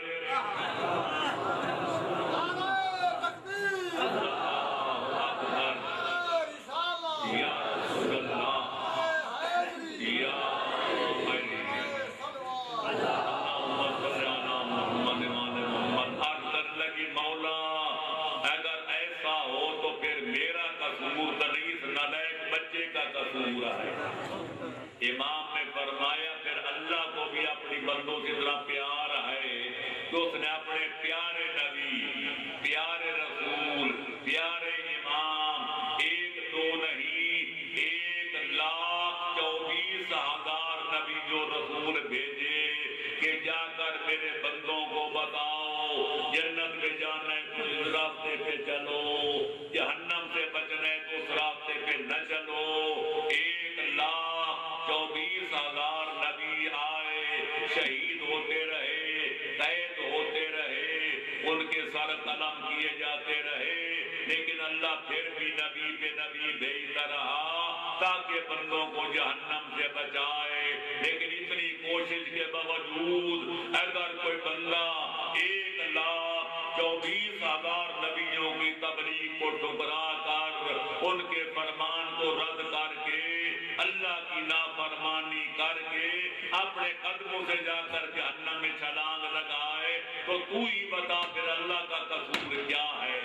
रसूल है। इमाम ने फरमाया फिर अल्लाह को भी अपनी बंदों से इतना प्यार है तो उसने अपने प्यारे नबी, प्यारे रसूल, प्यारे इमाम, एक दो नहीं एक लाख चौबीस हजार नबी जो रसूल भेजे कि जाकर मेरे बंदों को बताओ जन्नत में जाना है तो इस रास्ते पे चलो, जहन्नम से बचना है तो उस रास्ते पे न चलो। एक लाख चौबीस हजार नबी आए, शहीद होते रहे, कैद होते रहे, उनके सर कलम किए जाते रहे, लेकिन अल्लाह फिर भी नबी पे नबी भेजता रहा ताकि बंदों को जहन्नम से बचाए। लेकिन इतनी कोशिश के बावजूद अगर कोई बंदा एक लाख चौबीस हजार नबियों की तबलीग को ठुकरा कर उनके फरमान को रद्द करके अल्लाह की नाफरमानी करके अपने कदमों से जाकर जहन्नम में छलांग लगाए तो तू ही बता फिर अल्लाह का कसूर क्या है।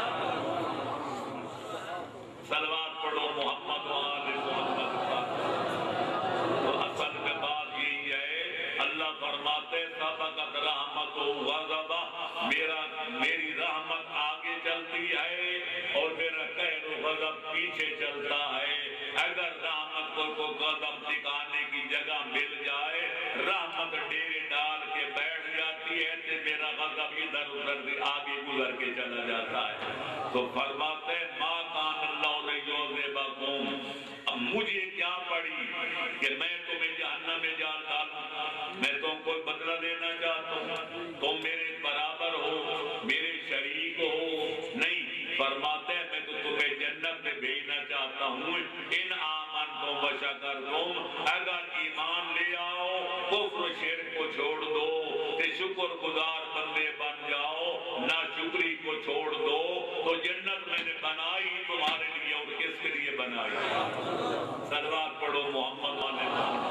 सलवात पढ़ो मोहम्मद वाले मोहम्मद का। तो असल में बात यही है, अल्लाह फरमाते सबकत रहमत वज़बा, मेरा मेरी रहमत आगे चलती है और मेरा कहर गज़ब पीछे चलता है। अगर रहमत को, को कदम टिकाने की जगह मिल जाए, रहमत डेरे डाल के बैठ जाती है तो मेरा गज़ब इधर उधर आगे गुजर के चला जाता है। तो फरमाते माँ कान अल्लाह ने योज़ेबकुम, अब मुझे क्या पड़ी कि मैं तुम्हें जहन्नम में डाल डालूं, मैं तुमको बदला देना चाहता हूँ, तुम मेरे बराबर हो, मेरे शरीक हो, नहीं। फरमाते हैं मैं तो तुम्हें जन्नत में भेजना चाहता हूँ। इन आमन को बशकर तुम अगर ईमान ले आओ, कुफ्र शिर्क को छोड़ दो, ते शुक्र गुजार बंदे बन जाओ, ना शुक्री को छोड़ दो, तो जन्नत मैंने बनाई तुम्हारे लिए और किसके लिए बनाई। सलवात पढ़ो मोहम्मद वाले।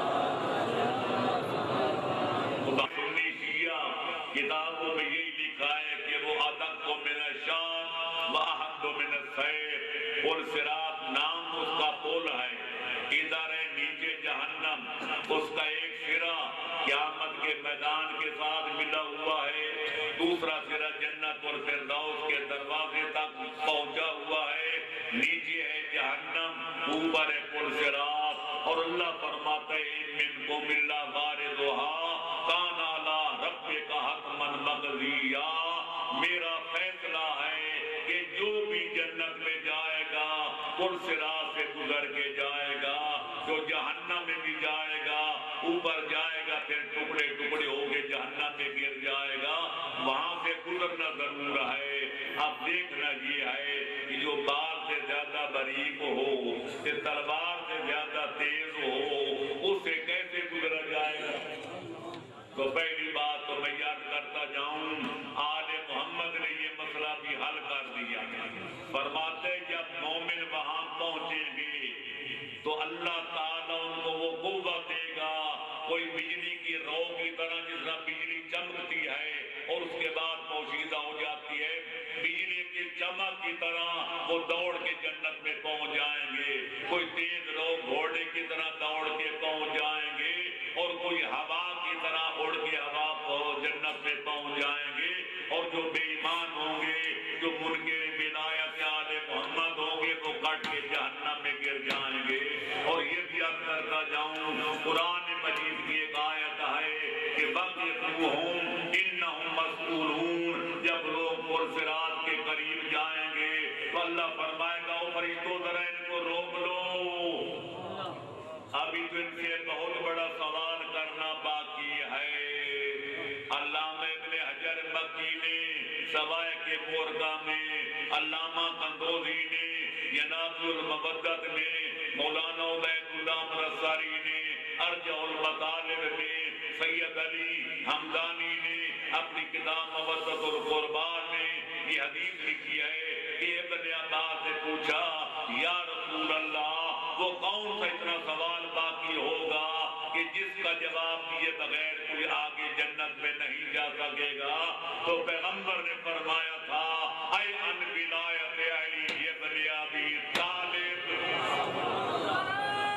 सुन्नी शिया किताबों में यही लिखा है कि वो अदक को मिना शान वाहद मिना सैर, पुल सिरात नाम उसका पुल है, इधर है नीचे जहन्नम, उसका एक सिरा क़यामत के मैदान के साथ मिला हुआ है, दूसरा सिरा जन्नत और फिरदौस के दरवाजे तक पहुंचा हुआ है, नीचे है जहन्नम, ऊपर है पुल सिरात। और अल्लाह फरमाता है मिनको मिल्ला वारिदुहा काना ला रब्बे का हतमन मक़दिया, मेरा फैसला है कि जो भी जन्नत में जाएगा पुल सिरात से गुजर के जाएगा, जो जहन्नम में भी जाएगा ऊपर जाएगा फिर टुकड़े टुकड़े होके जहन्नम में गिर जाएगा, वहां से गुजरना जरूर है। अब देखना ये है कि जो बाल से ज्यादा बारीक हो, तलवार से ज्यादा तेज हो, उससे कैसे गुजरा जाएगा। तो पहली बात तो मैं याद करता जाऊं, आले मोहम्मद ने ये मसला भी हल कर दिया। फरमाते जब मोमिन वहां पहुंचेंगे तो अल्लाह ताला उनको वो कुव्वत देगा, कोई बिजली की रौ की तरह जिस तरह बिजली चमकती है और उसके बाद पोशीदा हो जाती है, बिजली की चमक की तरह वो दौड़ के जन्नत में पहुंच जाएंगे। कोई तेज रौ घोड़े की तरह दौड़ के पहुंच जाएंगे और कोई हवा की तरह उड़ के हवा जन्नत में पहुंच जाएंगे। और जो बेईमान होंगे, जो मुनके विलायत आले मोहम्मद होंगे, वो कट के जहन्नम में गिर जाएंगे। और ये भी याद करता जाऊं, कुरान मजीद की एक आयत है कि वक़िफ़ूहुम इन्नहुम मस्ऊलून, जब लोग पुरसिरात के करीब जाएंगे तो अल्लाह फरमाएगा ओ फरिश्तों जरा इनको रोक लो, अभी तो इनसे बहुत बड़ा सवाल करना बाकी है। अल्लामा इब्ने हजर मक्की ने सवाए के बोरगा में, अल्लामा कंदोजी ने यनाजुल मबद्दत में, मौलाना उबैदुल्लाह मुनस्सरी ने अर्जुल मतालिब में, सैयद अली हमदानी ने अपनी किताब मवद्दतुल कुर्बान में ये हदीस लिखी है कि इब्ने अब्बास से पूछा या रसूल अल्लाह, वो कौन सा इतना सवाल बाकी होगा कि जिसका जवाब दिए बगैर कोई आगे जन्नत में नहीं जा सकेगा। तो पैगंबर ने फरमाया था ऐ अन विलायत अली इब्न अबी तालिब,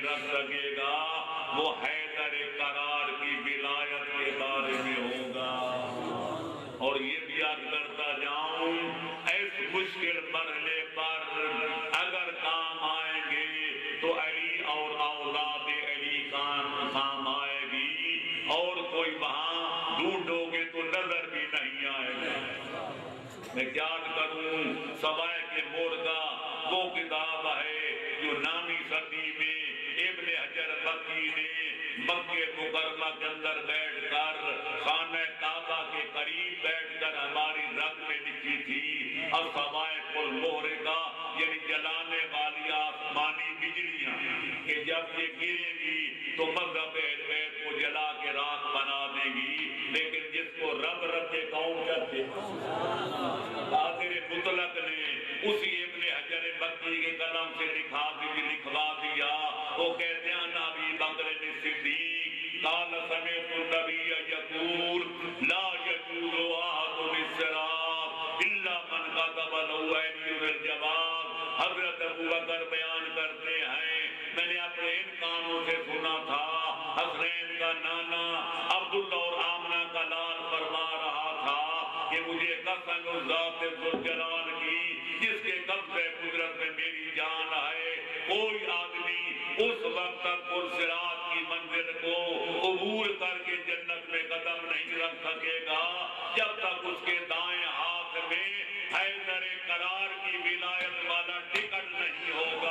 رکھ سکے گا وہ حیدر قرار کی ولایت کے بارے میں ہوگا۔ اور یہ بھی یاد کرتا جاؤں اس مشکل مرحلے پر اگر کام آئیں گے تو علی اور اولاد علی کام کام آئے گی، اور کوئی وہاں ڈھونڈو گے تو نظر بھی نہیں آئے گا۔ میں یاد کروں سوائے کے مورگا وہ کتاب ہے جو نامی صدی میں ابن حجر مکی نے مکہ مکرمہ کے اندر بیٹھ کر خانہ کعبہ کے قریب بیٹھ کر ہماری رگ میں لکھی تھی۔ اور سوائے کل مورگا یعنی جلانے والی آسمانی بجلیاں کہ جب یہ گرے گی تو مذہب اہل بیت کو جلا کے راکھ بنا دے گی، لیکن جس کو رب رکھے کون کرتے قادر مطلق نے اسی ابن حجر مکی کے قلم سے لکھا دی لکھوا دیا۔ وہ کہتے ہیں نبی بکر صدیق قال سمعت النبی یقول لا یجوز احد بالصراط الا من كتب له علی الجواب۔ حضرت ابو بکر بیان کرتے ہیں میں نے اپنے ان کانوں سے سنا تھا حسنین کا نانا عبداللہ اور آمنہ کا لال فرما رہا تھا کہ مجھے قسم ذات ذوالجلال کی جس کے قبضے قدرت میں میری جان ہے، کوئی آدمی اس وقت تک پرصراط کی منزل کو عبور کر کے جنت میں قدم نہیں رکھ سکے گا جب تک اس کے دائیں ہاتھ میں حیدر قرار کی ولایت والا ٹکٹ نہیں ہوگا۔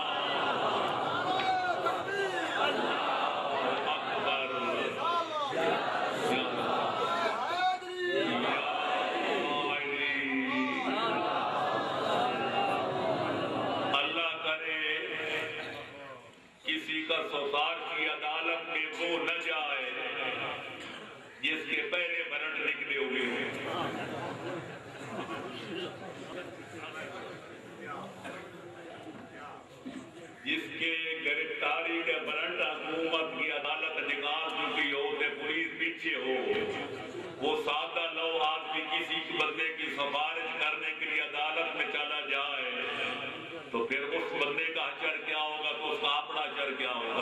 سوسار کی عدالت میں وہ نہ جائے جس کے پہلے برٹ نکلے ہوئے ہوں۔ جس کے گرفتاری کے برنٹ حکومت کی عدالت نکال چکی ہو تے پولیس پیچھے ہو، وہ سادہ لو آدمی کسی بندے کی سفارش کرنے کے لیے عدالت میں چلا جائے تو پھر اس بندے کا اچر کیا ہوگا تو اس کا اپنا اچر کیا ہوگا۔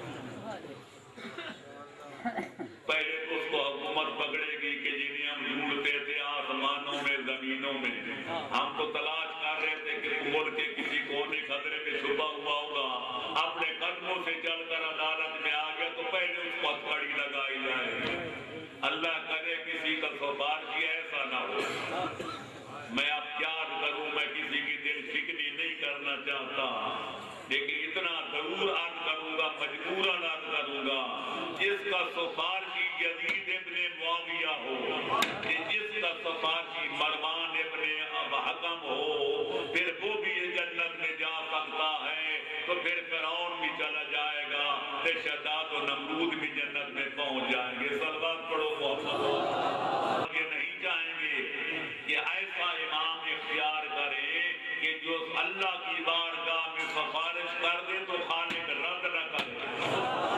پہلے تو اس کو حکومت پکڑے گی کہ جنہیں ہم ڈھونڈتے تھے آسمانوں میں زمینوں میں، ہم تو تلاش کر رہے تھے کہ ملک کے کسی کونے خطرے میں چھپا ہوا ہوگا، اپنے قدموں سے چل کر عدالت میں آ گیا تو پہلے اس کو ہتھکڑی لگائی جائے۔ اللہ کرے کسی کا سفارشی ایسا نہ ہو۔ میں اب کیا کروں، میں کسی کی دل شکنی نہیں کرنا چاہتا، لیکن اتنا ضرور عرض کروں گا، مجبوراً عرض کروں گا، جس کا سفارشی یزید ابن معاویہ ہو، جس کا سفارشی مروان ابن اب حکم ہو، پھر وہ بھی جنت میں جا سکتا ہے تو پھر فرعون بھی چلا جائے گا، پھر شداد و نمرود بھی جنت میں پہنچ جائیں گے۔ صلوات پڑھو محمد۔ یہ نہیں چاہیں گے کہ ایسا امام اختیار کرے کہ جو اللہ کی بارگاہ میں سفارش کر دے تو خالق رد نہ کرے۔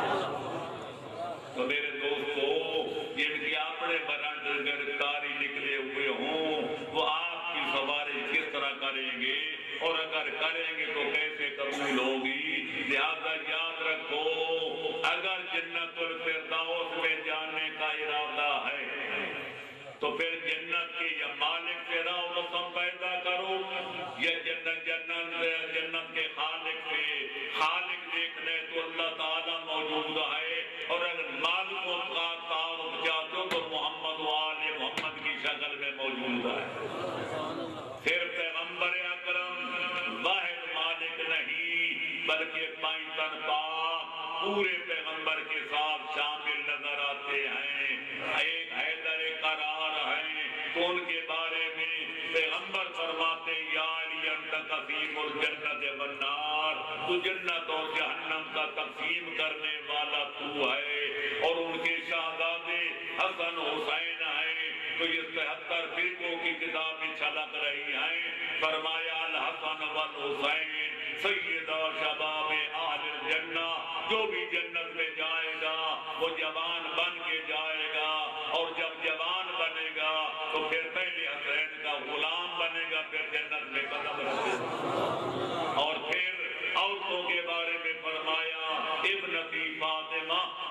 تو میرے دوستو جن کے اپنے برنٹ گرفتاری نکلے ہوئے ہوں وہ آپ کی سفارش کس طرح کریں گے، اور اگر کریں گے تو کیسے قبول ہوگی؟ لہذا یاد رکھو اگر جنت الفردوس میں جانے کا ارادہ ہے تو پھر جنت کے یا مالک سے راہ و رسم پیدا کرو یا جنت جنت جنت کے خالق سے۔ خالق دیکھنے تو اللہ تعالیٰ موجود ہے، اور اگر مالکوں کا تعارف چاہتے ہو تو محمد و آل محمد کی شکل میں موجود ہے۔ صرف پیغمبر اکرم واحد مالک نہیں بلکہ پائنتن پاک پورے پیغمبر کے ساتھ شامل نظر آتے ہیں۔ ایک حیدر قرار ہے تو ان کے بارے میں پیغمبر فرماتے یا علی انت قسیم الجنت والنار، تو جنت اور جہنم کا تقسیم کرنے والا تو ہے، اور ان کے شہزادے حسن حسین ہیں تو یہ تہتر فرقوں کی کتابیں چھلک رہی ہیں۔ فرمایا الحسن والحسین سیدہ شباب اہل الجنہ، جو بھی جنت میں جائے گا وہ جوان بن کے جائے گا، اور جب جوان بنے گا تو پھر پہلے حسین کا غلام بنے گا، پھر جنت میں قدم رکھے گا۔ اور پھر عورتوں کے بارے میں فرمایا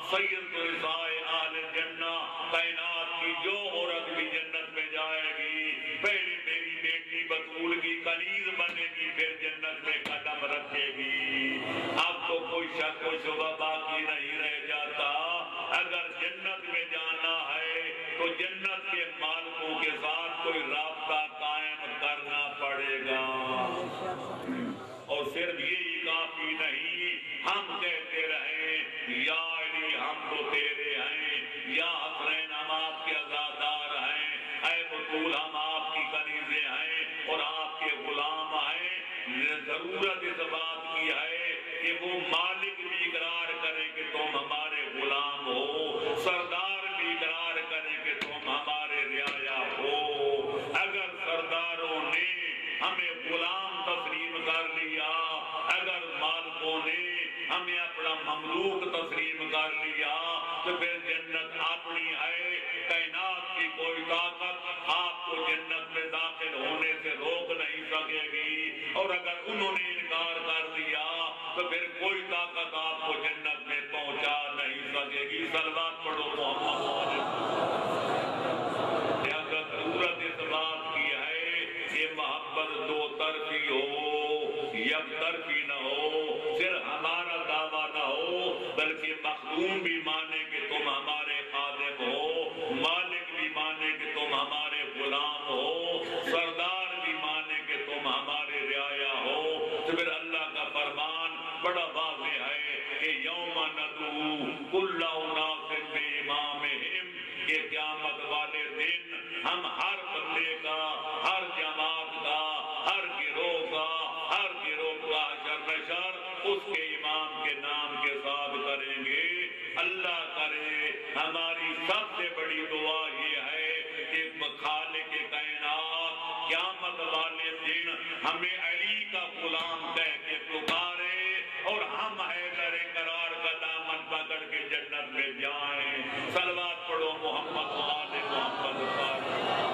سید رضائے اہل جنہ، کائنات کی جو عورت بھی جنت میں جائے گی پہلے میری بیٹی بطول کی کنیز بنے گی، پھر جنت میں قدم رکھے گی۔ اب تو کوئی شک و شبہ باقی نہیں رہ جاتا، اگر جنت میں جانا ہے تو جنت کے مالکوں کے ساتھ کوئی رابطہ قائم کرنا پڑے گا۔ اور صرف یہی کافی نہیں، ہم کہتے رہیں یا علی ہم تو تیرے ہیں، یا حسنین ہم آپ کے عزادار ہیں، اے بطول ہم آپ کی کنیزیں ہیں اور آپ کے غلام ہیں۔ ضرورت اس بات کی ہے کہ وہ مالک بھی اقرار کرے کہ تم ہمارے غلام ہو، سردار بھی اقرار کرے کہ تم ہمارے رعایا ہو۔ اگر سرداروں نے ہمیں غلام تسلیم کر لیا، اگر مالکوں نے ہمیں اپنا مملوک تسلیم کر لیا تو پھر جنت اپنی ہے، کائنات کی کوئی طاقت آپ کو جنت میں داخل ہونے سے روک نہیں سکے گی، اور اگر انہوں نے انکار کر دیا تو پھر کوئی طاقت آپ کو جنت میں پہنچا نہیں سکے گی۔ صلوات پڑھو محمد لہذا ضرورت اس بات کی ہے کہ محبت دو طرفی ہو، یک طرفی نہ ہو، صرف ہمارا دعویٰ نہ ہو بلکہ مخدوم بھی مانے کہ تم ہمارے خادم ہو، مالک بھی مانے کہ تم ہمارے غلام ہو، سردار بھی مانے کہ تم ہمارے رعایا ہو۔ تو پھر اللہ کا فرمان بڑا واضح ہے کہ یوم ندعو کل اناس بامامہم، کہ قیامت والے دن ہم ہر بندے کا، ہر جماعت کا، ہر گروہ کا، ہر گروہ کا حشر نشر اس کے امام کے نام کے ساتھ کریں گے۔ اللہ کرے ہماری سب سے بڑی دعا یہ ہے کہ خالق کائنات قیامت والے دن ہمیں علی کا غلام کہہ کے پکارے اور ہم حیدر قرار کا دامن پکڑ کے جنت میں جائیں۔ صلوات پڑھو محمد وآل محمد وآل۔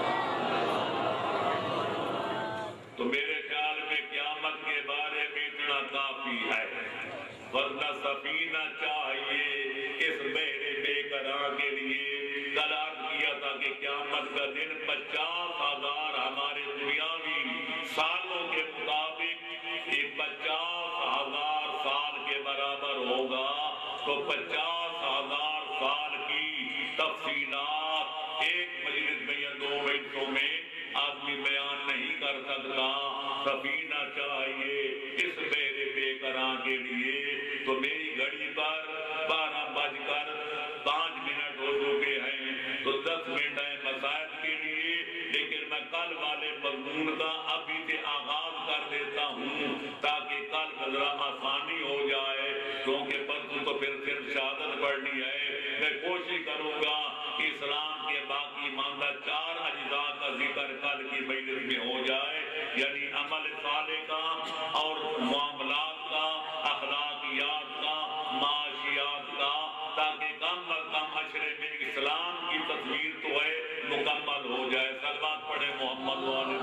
تو میرے خیال میں قیامت کے بارے میں اتنا کافی ہے، ورنہ سفینہ چاہیے اس بحر بے قرار کے لیے۔ کل عرض کیا تھا کہ قیامت کا دن پچاس ہزار ہمارے دنیاوی سالوں کے مطابق یہ پچاس ہزار سال کے برابر ہوگا، تو پچاس ہزار سال کی تفصیلات ایک مجلس میں یا دو مجلسوں میں آدمی بیان نہیں کر سکتا۔ سفینہ چاہیے اس بحر بے قرار کے لیے۔ تو میری گھڑی پر بارہ بج کر پانچ منٹ ہو چکے ہیں، تو دس منٹ ہے مسائل کے لیے، لیکن میں کل والے مضمون کا ابھی سے آغاز کر دیتا ہوں تاکہ کل ذرا آسانی ہو جائے، کیونکہ پرسوں تو پھر صرف شہادت پڑھنی ہے۔ میں کوشش کروں گا کہ اسلام کے باقی ماندہ چار اجزاء کا ذکر کل کی مجلس میں ہو جائے، یعنی عمل صالح کا اور معاملات کا، اخلاقیات کا، معاشیات کا، تاکہ کم از کم معاشرے میں اسلام کی تصویر تو ہے مکمل ہو جائے۔ صلوات پڑھے محمد والے۔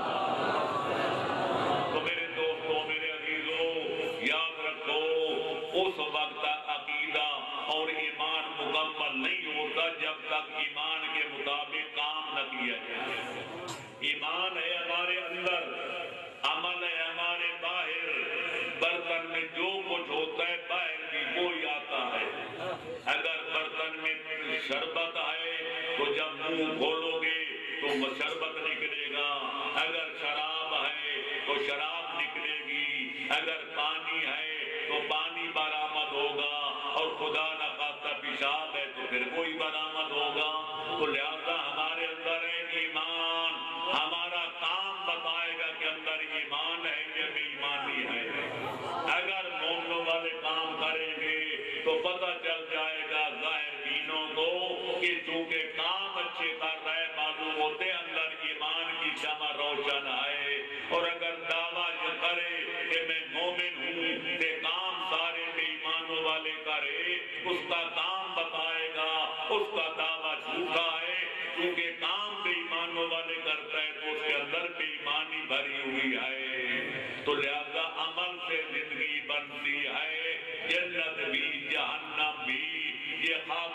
تو میرے دوستوں، میرے عزیزوں، یاد رکھو اس وقت تک عقیدہ اور ایمان مکمل نہیں ہوتا جب تک ایمان کے مطابق کام نہ کیا جائے۔ ایمان ہے ہمارے اندر، عمل ہے ہمارے باہر، برتن میں جو کچھ ہوتا ہے باہر بھی وہی آتا ہے۔ اگر برتن میں شربت ہے تو جب منہ کھولو گے تو شربت نکلے گا، اگر شراب ہے تو شراب نکلے گی، اگر پانی ہے تو پانی برآمد ہوگا، اور خدا نہ خواستہ پیشاب ہے تو پھر کوئی برآمد ہوگا۔ تو لہذا ہمارے اندر ہے ایمان، ہمارا کام بتائے گا کہ اندر ایمان ہے یا بے ایمانی ہے۔ اگر مومنوں والے کام کریں گے تو پتہ چل جائے گا ظاہر بینوں کو کہ چونکہ کام اچھے کر رہے معلوم ہوتے اندر ایمان کی شمع روشن ہے، اور اگر دعویٰ یہ کرے کہ میں مومن ہوں کہ کام سارے بے ایمانوں والے کرے، اس کا کام بتائے گا اس کا دعویٰ جھوٹا ہے، کیونکہ کام بے ایمانوں والے کرتا ہے تو اس کے اندر بے ایمانی بھری ہوئی ہے۔ تو لہذا عمل سے زندگی بنتی ہے، جنت بھی جہنم بھی، یہ خواب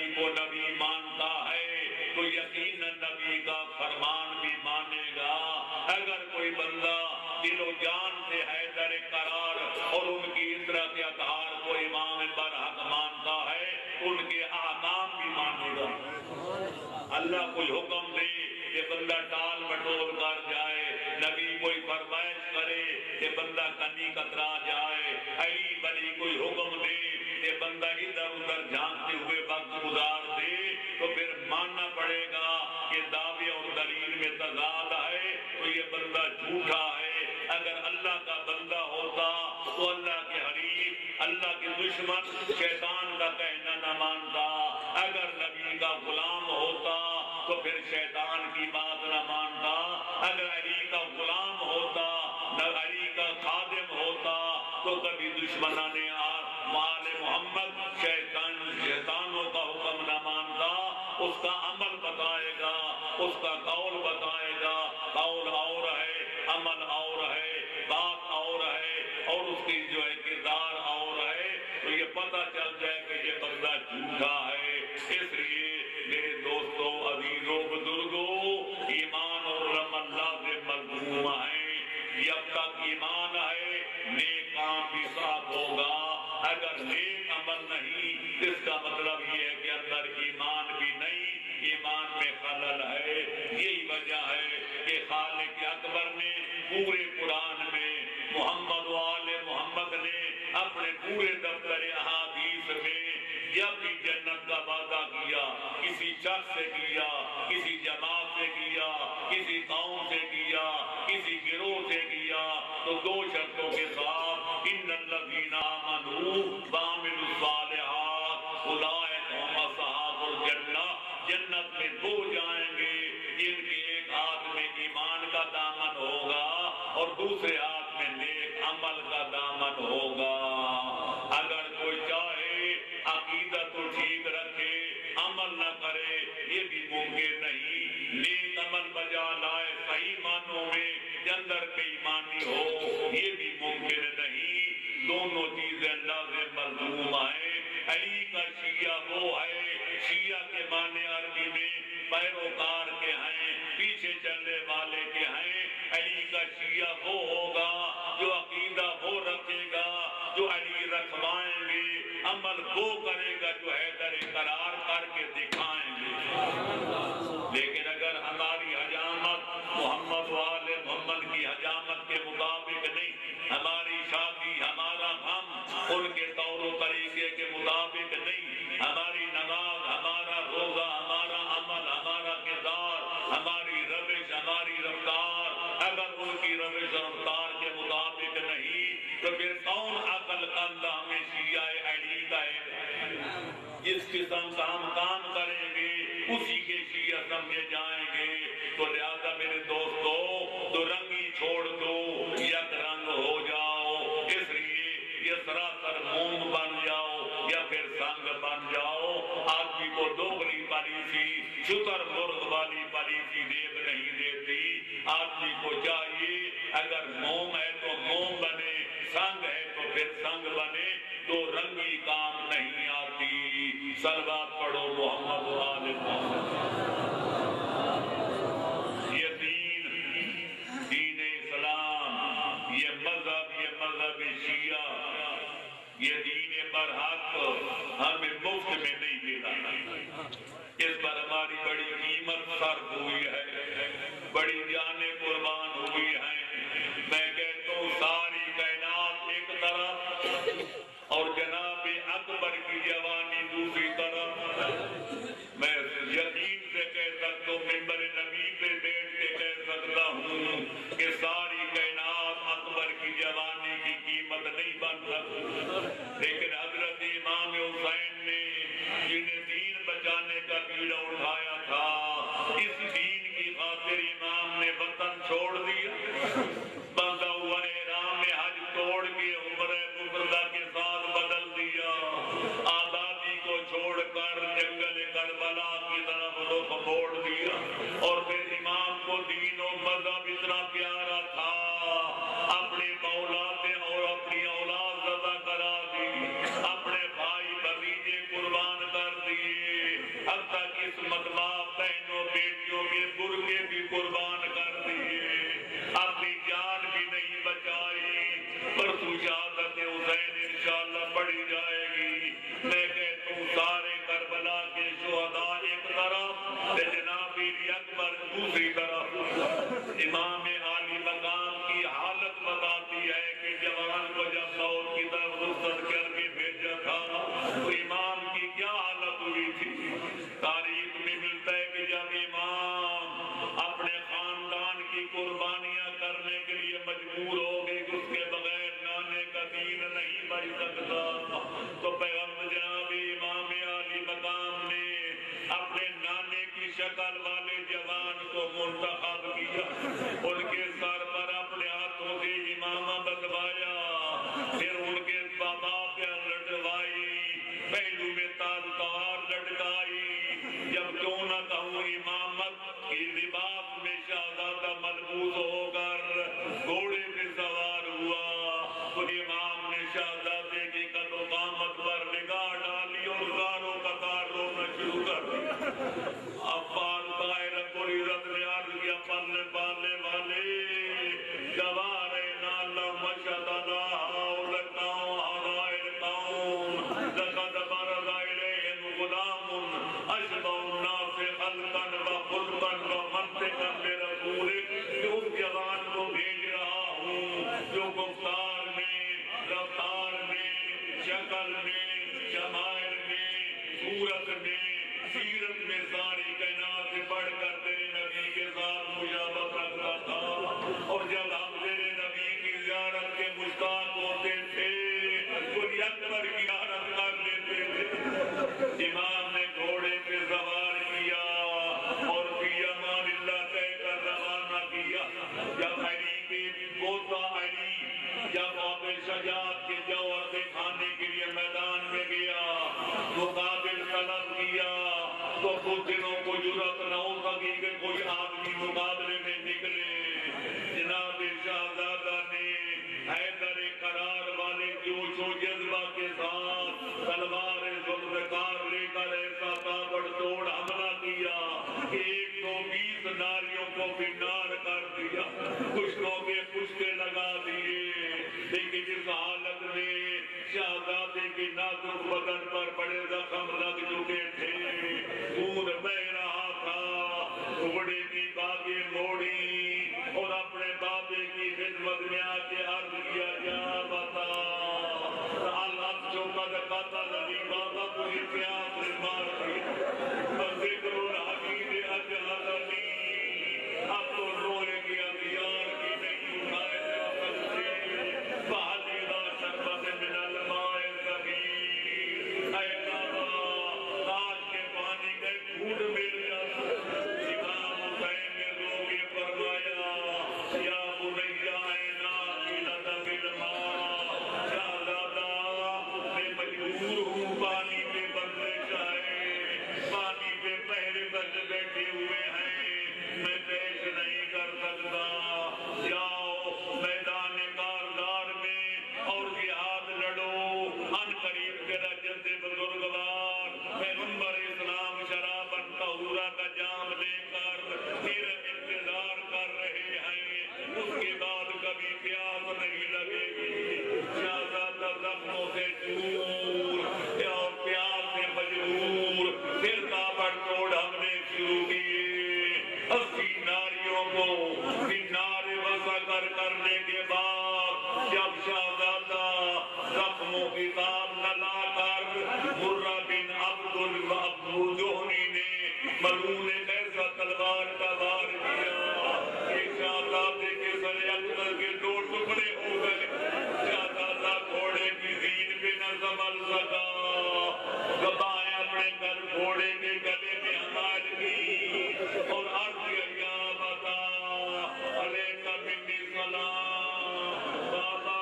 نبی کو نبی مانتا ہے تو یقیناً نبی کا فرمان بھی مانے گا۔ اگر کوئی بندہ دل و جان سے حیدر قرار اور ان کی عزت اطہار کو امام برحق مانتا ہے ان کے احکام بھی مانے گا۔ اللہ کوئی حکم دے کہ بندہ ٹال مٹول کر جائے، نبی کوئی فرمائش کرے کہ بندہ کنی کترا جائے، علی ولی کوئی حکم دے کہ بندہ ادھر ادھر جھانکتے ہوئے وقت گزار دے تو پھر ماننا پڑے گا کہ دعوے اور دلیل میں تضاد ہے تو یہ بندہ جھوٹا ہے۔ اگر اللہ کا بندہ ہوتا تو اللہ کے حریف، اللہ کے دشمن شیطان کا کہنا نہ مانتا۔ اگر نبی کا غلام ہوتا تو پھر شیطان کی بات نہ مانتا۔ اگر علی کا غلام ہوتا، نہ علی کا خادم ہوتا تو کبھی دشمنان مال محمد شیطان شیطانوں کا حکم نہ مانتا۔ اس کا عمل بتائے گا، اس کا قول بتائے گا، قول اور ہے، عمل اور ہے، بات اور ہے اور اس کی جو ہے کردار اور ہے، تو یہ پتہ چل جائے کہ یہ بندہ جھوٹا ہے۔ اس لیے میرے دوستوں، عزیزوں، بزرگوں، ایمان اور عمل لازم ملزوم ہیں۔ جب تک ایمان ہے نیک کام بھی ساتھ ہوگا، اگر نیک عمل نہیں اس کا مطلب یہ ہے کہ اندر ایمان بھی نہیں، ایمان میں خلل ہے۔ یہی وجہ ہے کہ خالق اکبر نے پورے قرآن میں محمد و آل محمد نے اپنے پورے دفتر احادیث میں جب بھی جنت کا وعدہ کیا، کسی شخص سے کیا، کسی جماعت سے کیا، کسی قوم سے کیا، کسی گروہ سے کیا، تو دو شرطوں کے ساتھ ان الذین آمنوا وعملوا الصالحات اولئک هم اصحاب الجنہ، جنت میں دو جائیں گے جن کے ایک ہاتھ میں ایمان کا دامن ہوگا اور دوسرے ہاتھ میں نیک عمل کا دامن ہوگا۔ اگر کوئی چاہے عقیدہ تو ٹھیک رکھے، عمل نہ کرے، یہ بھی ممکن نہیں۔ نیک عمل بجا لائے صحیح معنوں میں اندر بے ایمانی ہو، یہ بھی ممکن نہیں۔ دونوں چیزیں لازم ملزوم ہیں۔ علی کا شیعہ وہ ہے، شیعہ کے معنی عربی میں پیروکار کے ہیں، پیچھے چلنے والے کے ہیں۔ علی کا شیعہ وہ ہوگا جو عقیدہ وہ رکھے گا جو علی رکھوائیں گے، عمل وہ کرے گا جو حیدر قرار کر کے دکھائیں گے۔ لیکن اگر ہماری حجامت محمد و آل محمد کی حجامت کے مطابق نہیں، ہماری شادی ہمارا غم ان کے طور و طریقے کے مطابق نہیں، ہماری نماز ہمارا روزہ ہمارا عمل ہمارا کردار ہماری روش ہماری رفتار اگر ان کی روش رفتار کے مطابق نہیں تو پھر کون عقل قند ہمیں شیعہ علی کہے گا؟ جس قسم کا ہم کام کریں گے اسی کے شیعہ سمجھے جائیں گے۔ تو لہذا میرے دوستو دو رنگی چھوڑ دو، یک رنگ ہو جاؤ۔ اس لیے یہ سراسر موم بن جاؤ یا پھر سنگ بن جاؤ۔ آدمی کو دوغلی پالیسی شتر مرغ والی پالیسی دیب نہیں دیتی۔ آدمی کو چاہیے اگر موم ہے تو موم بنے، سنگ ہے تو پھر سنگ بنے، دو رنگی کام نہیں آتی۔ صلوات پڑھو محمد و آل محمد۔ یہ دین دین اسلام، یہ مذہب یہ مذہب شیعہ، یہ دین برحق ہمیں مفت میں نہیں ملا۔ اس پر ہماری بڑی قیمت صرف ہوئی ہے، بڑی جانیں قربان ہوئی ہیں۔ میں کہتا ہوں ساری کائنات ایک طرف اور جناب اکبر کی جوانی دوسری طرف۔ میں یقین سے کہہ سکتا ہوں، ممبر نبی پہ بیٹھ کے کہہ سکتا ہوں کہ ساری کائنات اکبر کی جوانی کی قیمت نہیں بن سکتی، لیکن حضرت امام حسین نے جنہیں دین بچانے کا بیڑا اٹھایا تھا، اس دین کی خاطر امام نے وطن چھوڑ دیا، بندہ ہوا احرام میں حج توڑ کے عمرہ مفردہ کے ساتھ بدل دیا، آزادی کو چھوڑ کر جنگل کربلا کی طرف رخ موڑ دیا، اور پھر امام کو دین و مذہب اتنا پیارا تھا اپنے اولاد اور اپنی اولاد ذبح کرا دی، اپنے بھائی بھتیجے قربان کر دیے، اب تک اس ماں بہنوں بیٹیوں کے برقے بھی قربان کر دیے، اپنی جان بھی نہیں بچائی، پرسوں شہادت حسین انشاءاللہ پڑھی جائے گی۔ میں کہتا ہوں سارے کربلا کے شہداء ایک طرف، جناب اکبر دوسری طرف۔ امام عالی مقام کی حالت بتاتی ہے کہ جوان کو جب موت کی طرف رخصت کر کے بھیجا تھا تو امام کی کیا حالت ہوئی تھی۔ تاریخ میں ملتا ہے کہ جب امام اپنے خاندان کی قربانیاں کرنے کے لیے مجبور ہو گئے کہ اس کے بغیر نانے کا دین نہیں بچ سکتا، تو پیغمبر جناب امام عالی مقام نے اپنے نانے کی شکل والے جوان کو منتخب کیا، ان کے سر پر اپنے ہاتھوں سے امامہ بدوایا، پھر ان کے بابا پہ لٹوائی، پہلو میں تاج تار لٹکائی، جب کیوں نہ کہوں امامت کی لباس میں شہزادہ ملبوس ہو کر گھوڑے پہ سوار ہوا، تو امام نے شہزادے کی قد و قامت پر نگاہ ڈالی اور زاروں قطار رونا شروع کر دیا۔ اب پالتا ہے رب العزت نے عرض کیا پلنے پالنے والے جوار نالا مشہد اللہ لکاؤں حضائر قوم لقد برز الیہم غلام اشبہ الناس خلقا و خلقا و منطقا برسولک، جو اس جوان کو بھیج رہا ہوں جو گفتار میں، رفتار میں، شکل میں، شمائل میں، صورت میں، سیرت میں ساری کائنات سے بڑھ کر تیرے نبی کے ساتھ مشابہت رکھتا تھا، اور جب ہم تیرے نبی کی زیارت کے مشتاق ہوتے تھے تو اکبر کی زیارت کر لیتے تھے۔ امام نے گھوڑے پہ سوار کیا اور فی امان اللہ کہہ کر روانہ کیا۔ جب علی کے پوتا علی جب آپ شجاعت کے جوہر سے کھانے کے لیے میدان میں گیا، مقابل طلب کیا تو کچھ دنوں کو جرأت نہ ہو سکی کہ کوئی آدمی مقابلے میں نکلے۔ جناب شہزادہ نے حیدر قرار والے جوش و جذبہ کے ساتھ تلوار ذوالفقار لے کر ایسا تابڑ توڑ حملہ کیا کہ ایک سو بیس ناریوں کو فنار کر دیا، کشتوں کے کشتے لگا دیے، لیکن اس حالت میں شہزادے کی نازک بدن پر بڑے زخم لگ چکے تھے، خون بہ رہا تھا، گھوڑے کی باگیں موڑی اور اپنے بابے کی خدمت میں آ کے عرض کیا یا بتا اللہ جو قد قتل علی بابا کوئی پیاس سے مار دیا، ذکر الحمید اجہلنی، اب تو روئے کی اندیار کی نہیں اٹھائے جا سکتے، بحلینا شربت من الماء الکبیر، اے بابا آج کے پانی کا گھونٹ مل جاتا۔ امام حسین نے رو کے فرمایا یا بنیا عیناک لدغ الماء، شہزادہ میں مجبور ہوں پانی پہ بندے چاہے، پانی پہ پہرے بند بیٹھے ہوئے ہیں، میں پیش نہیں کر سکتا، جاؤ میدان کارزار میں اور جہاد لڑو، ان قریب تیرا جد بزرگوار پیغمبر اسلام شرابن طہورا کا جام لے کر تیرا انتظار کر رہے ہیں، اس کے بعد کبھی پیاس نہیں لگے گی۔ شہزادہ زخموں سے چور اور پیاس سے مجبور پھر تابڑ توڑ ہم نے شروع کیے، اسی ناریوں کو کنارے وسا کر کرنے کے بعد جب شہزادہ زخموں کی تاب نہ لا کر مرہ بن عبد الجہنی نے ملعون ایسا تلوار کا وار کیا کہ شہزادے کے سر اکبر کے دو ٹکڑے ہو گئے، شہزادہ گھوڑے کی زین پہ نہ سنبھل سکا، گبائیں اپنے گھر گھوڑے کے گلے میں حمال کی اور عرض کیا بتا علیک منی سلام، بابا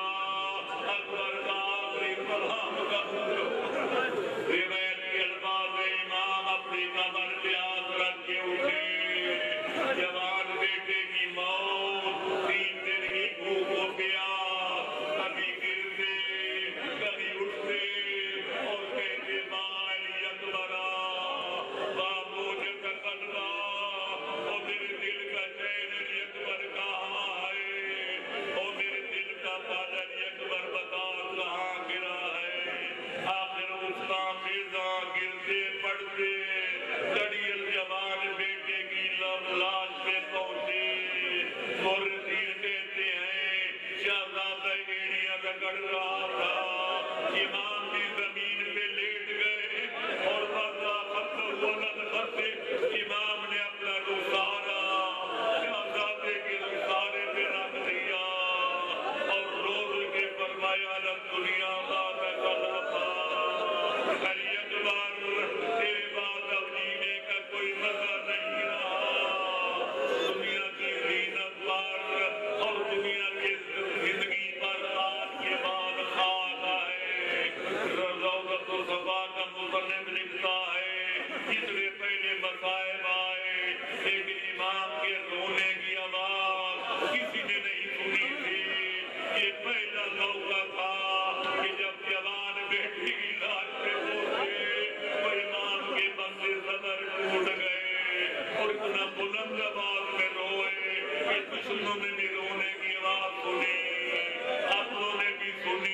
اکبر کا آخری سلام قبول ہو۔ روایت کے الفاظ امام اپنی کمر پہ ہاتھ رکھ کے اٹھے، جوان بیٹے کی موت، تین دن کی بھوک و پیاس، کبھی گرتے کبھی اٹھتے اور کہتے با علی اکبرا، با بڑے مصائب آئے، لیکن امام کے رونے کی آواز کسی نے نہیں سنی تھی۔ یہ پہلا موقع تھا کہ جب جوان بیٹی کی لاش پہ پہنچے تو امام کے بندے صدر ٹوٹ گئے اور اتنا بلند آواز میں روئے کہ دشمنوں نے بھی رونے کی آواز سنی، اپنوں نے بھی سنی۔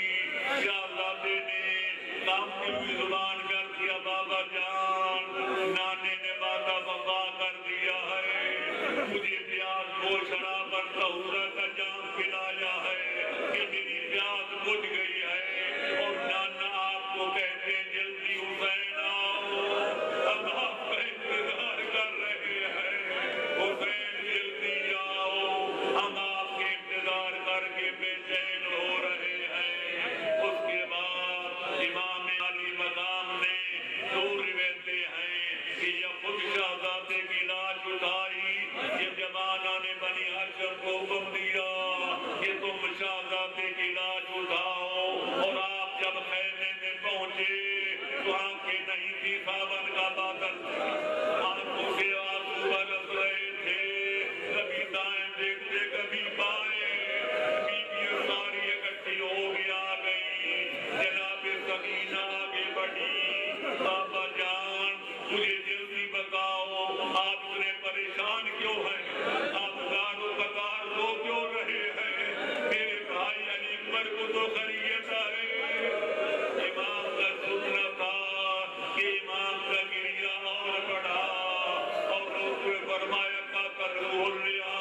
شہزادے نے کانپتی ہوئی زبان کر دیا، بابا جان، نانے نے وعدہ وفا کر دیا ہے، مجھے پیاس کو شراب پر طہورہ کا جام پلایا ہے کہ میری پیاس بجھ گئی ہے، اور نانا آپ کو کہتے ہیں جلدی حسین آؤ، اب آپ کا انتظار کر رہے ہیں، حسین جلدی آؤ، ہم آپ کے انتظار کر کے بے چین ہو رہے ہیں۔ اس کے بعد امام علی مقام نے دو روایتیں ہیں کہ یہ خود شہزادے کی لاش اٹھائی، یہ جوانوں نے بنی ہاشم کو حکم دیا کہ تم شہزادے کی لاش اٹھاؤ، اور آپ جب خیمے میں پہنچے تو آنکھیں نہیں تھی، ساون کا بادل آنکھوں سے آنسو برس رہے تھے، کبھی دائیں دیکھتے کبھی بائیں، بیویاں ساری اکٹھی ہو کے آ گئی، جناب سکینہ آگے بڑھی، بابا جان مجھے جلدی بتاؤ آپ اتنے پریشان کیوں ہیں، آپ دارو بکار دو کیوں رہے ہیں، میرے بھائی علی اکبر کو تو خیریت ہے۔ امام کا سننا تھا کہ امام کا گریہ اور بڑھا اور لوگ نے فرمایا کا کر بول لیا،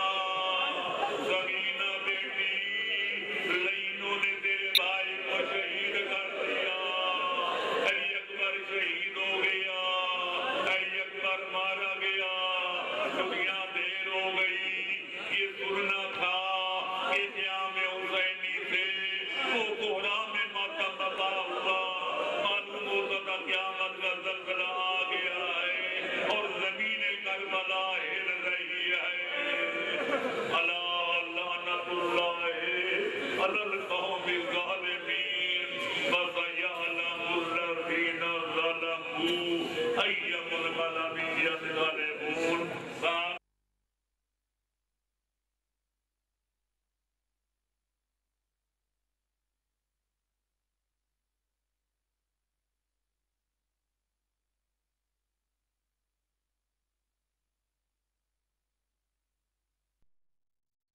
سکینہ بیٹی لینوں نے تیرے بھائی کو شہید کر دیا، علی اکبر شہید ہو گیا، علی اکبر مارا گیا، دنیا دیر ہو گئی، یہ سننا تھا کہ قیام حسینی سے وہ کوہرا میں ماتم بپا ہوا، معلوم ہوتا تھا قیامت کا زلزلہ آ گیا ہے اور زمین کربلا ہل رہی ہے۔ الا لعنت اللہ علی القوم الظالمین۔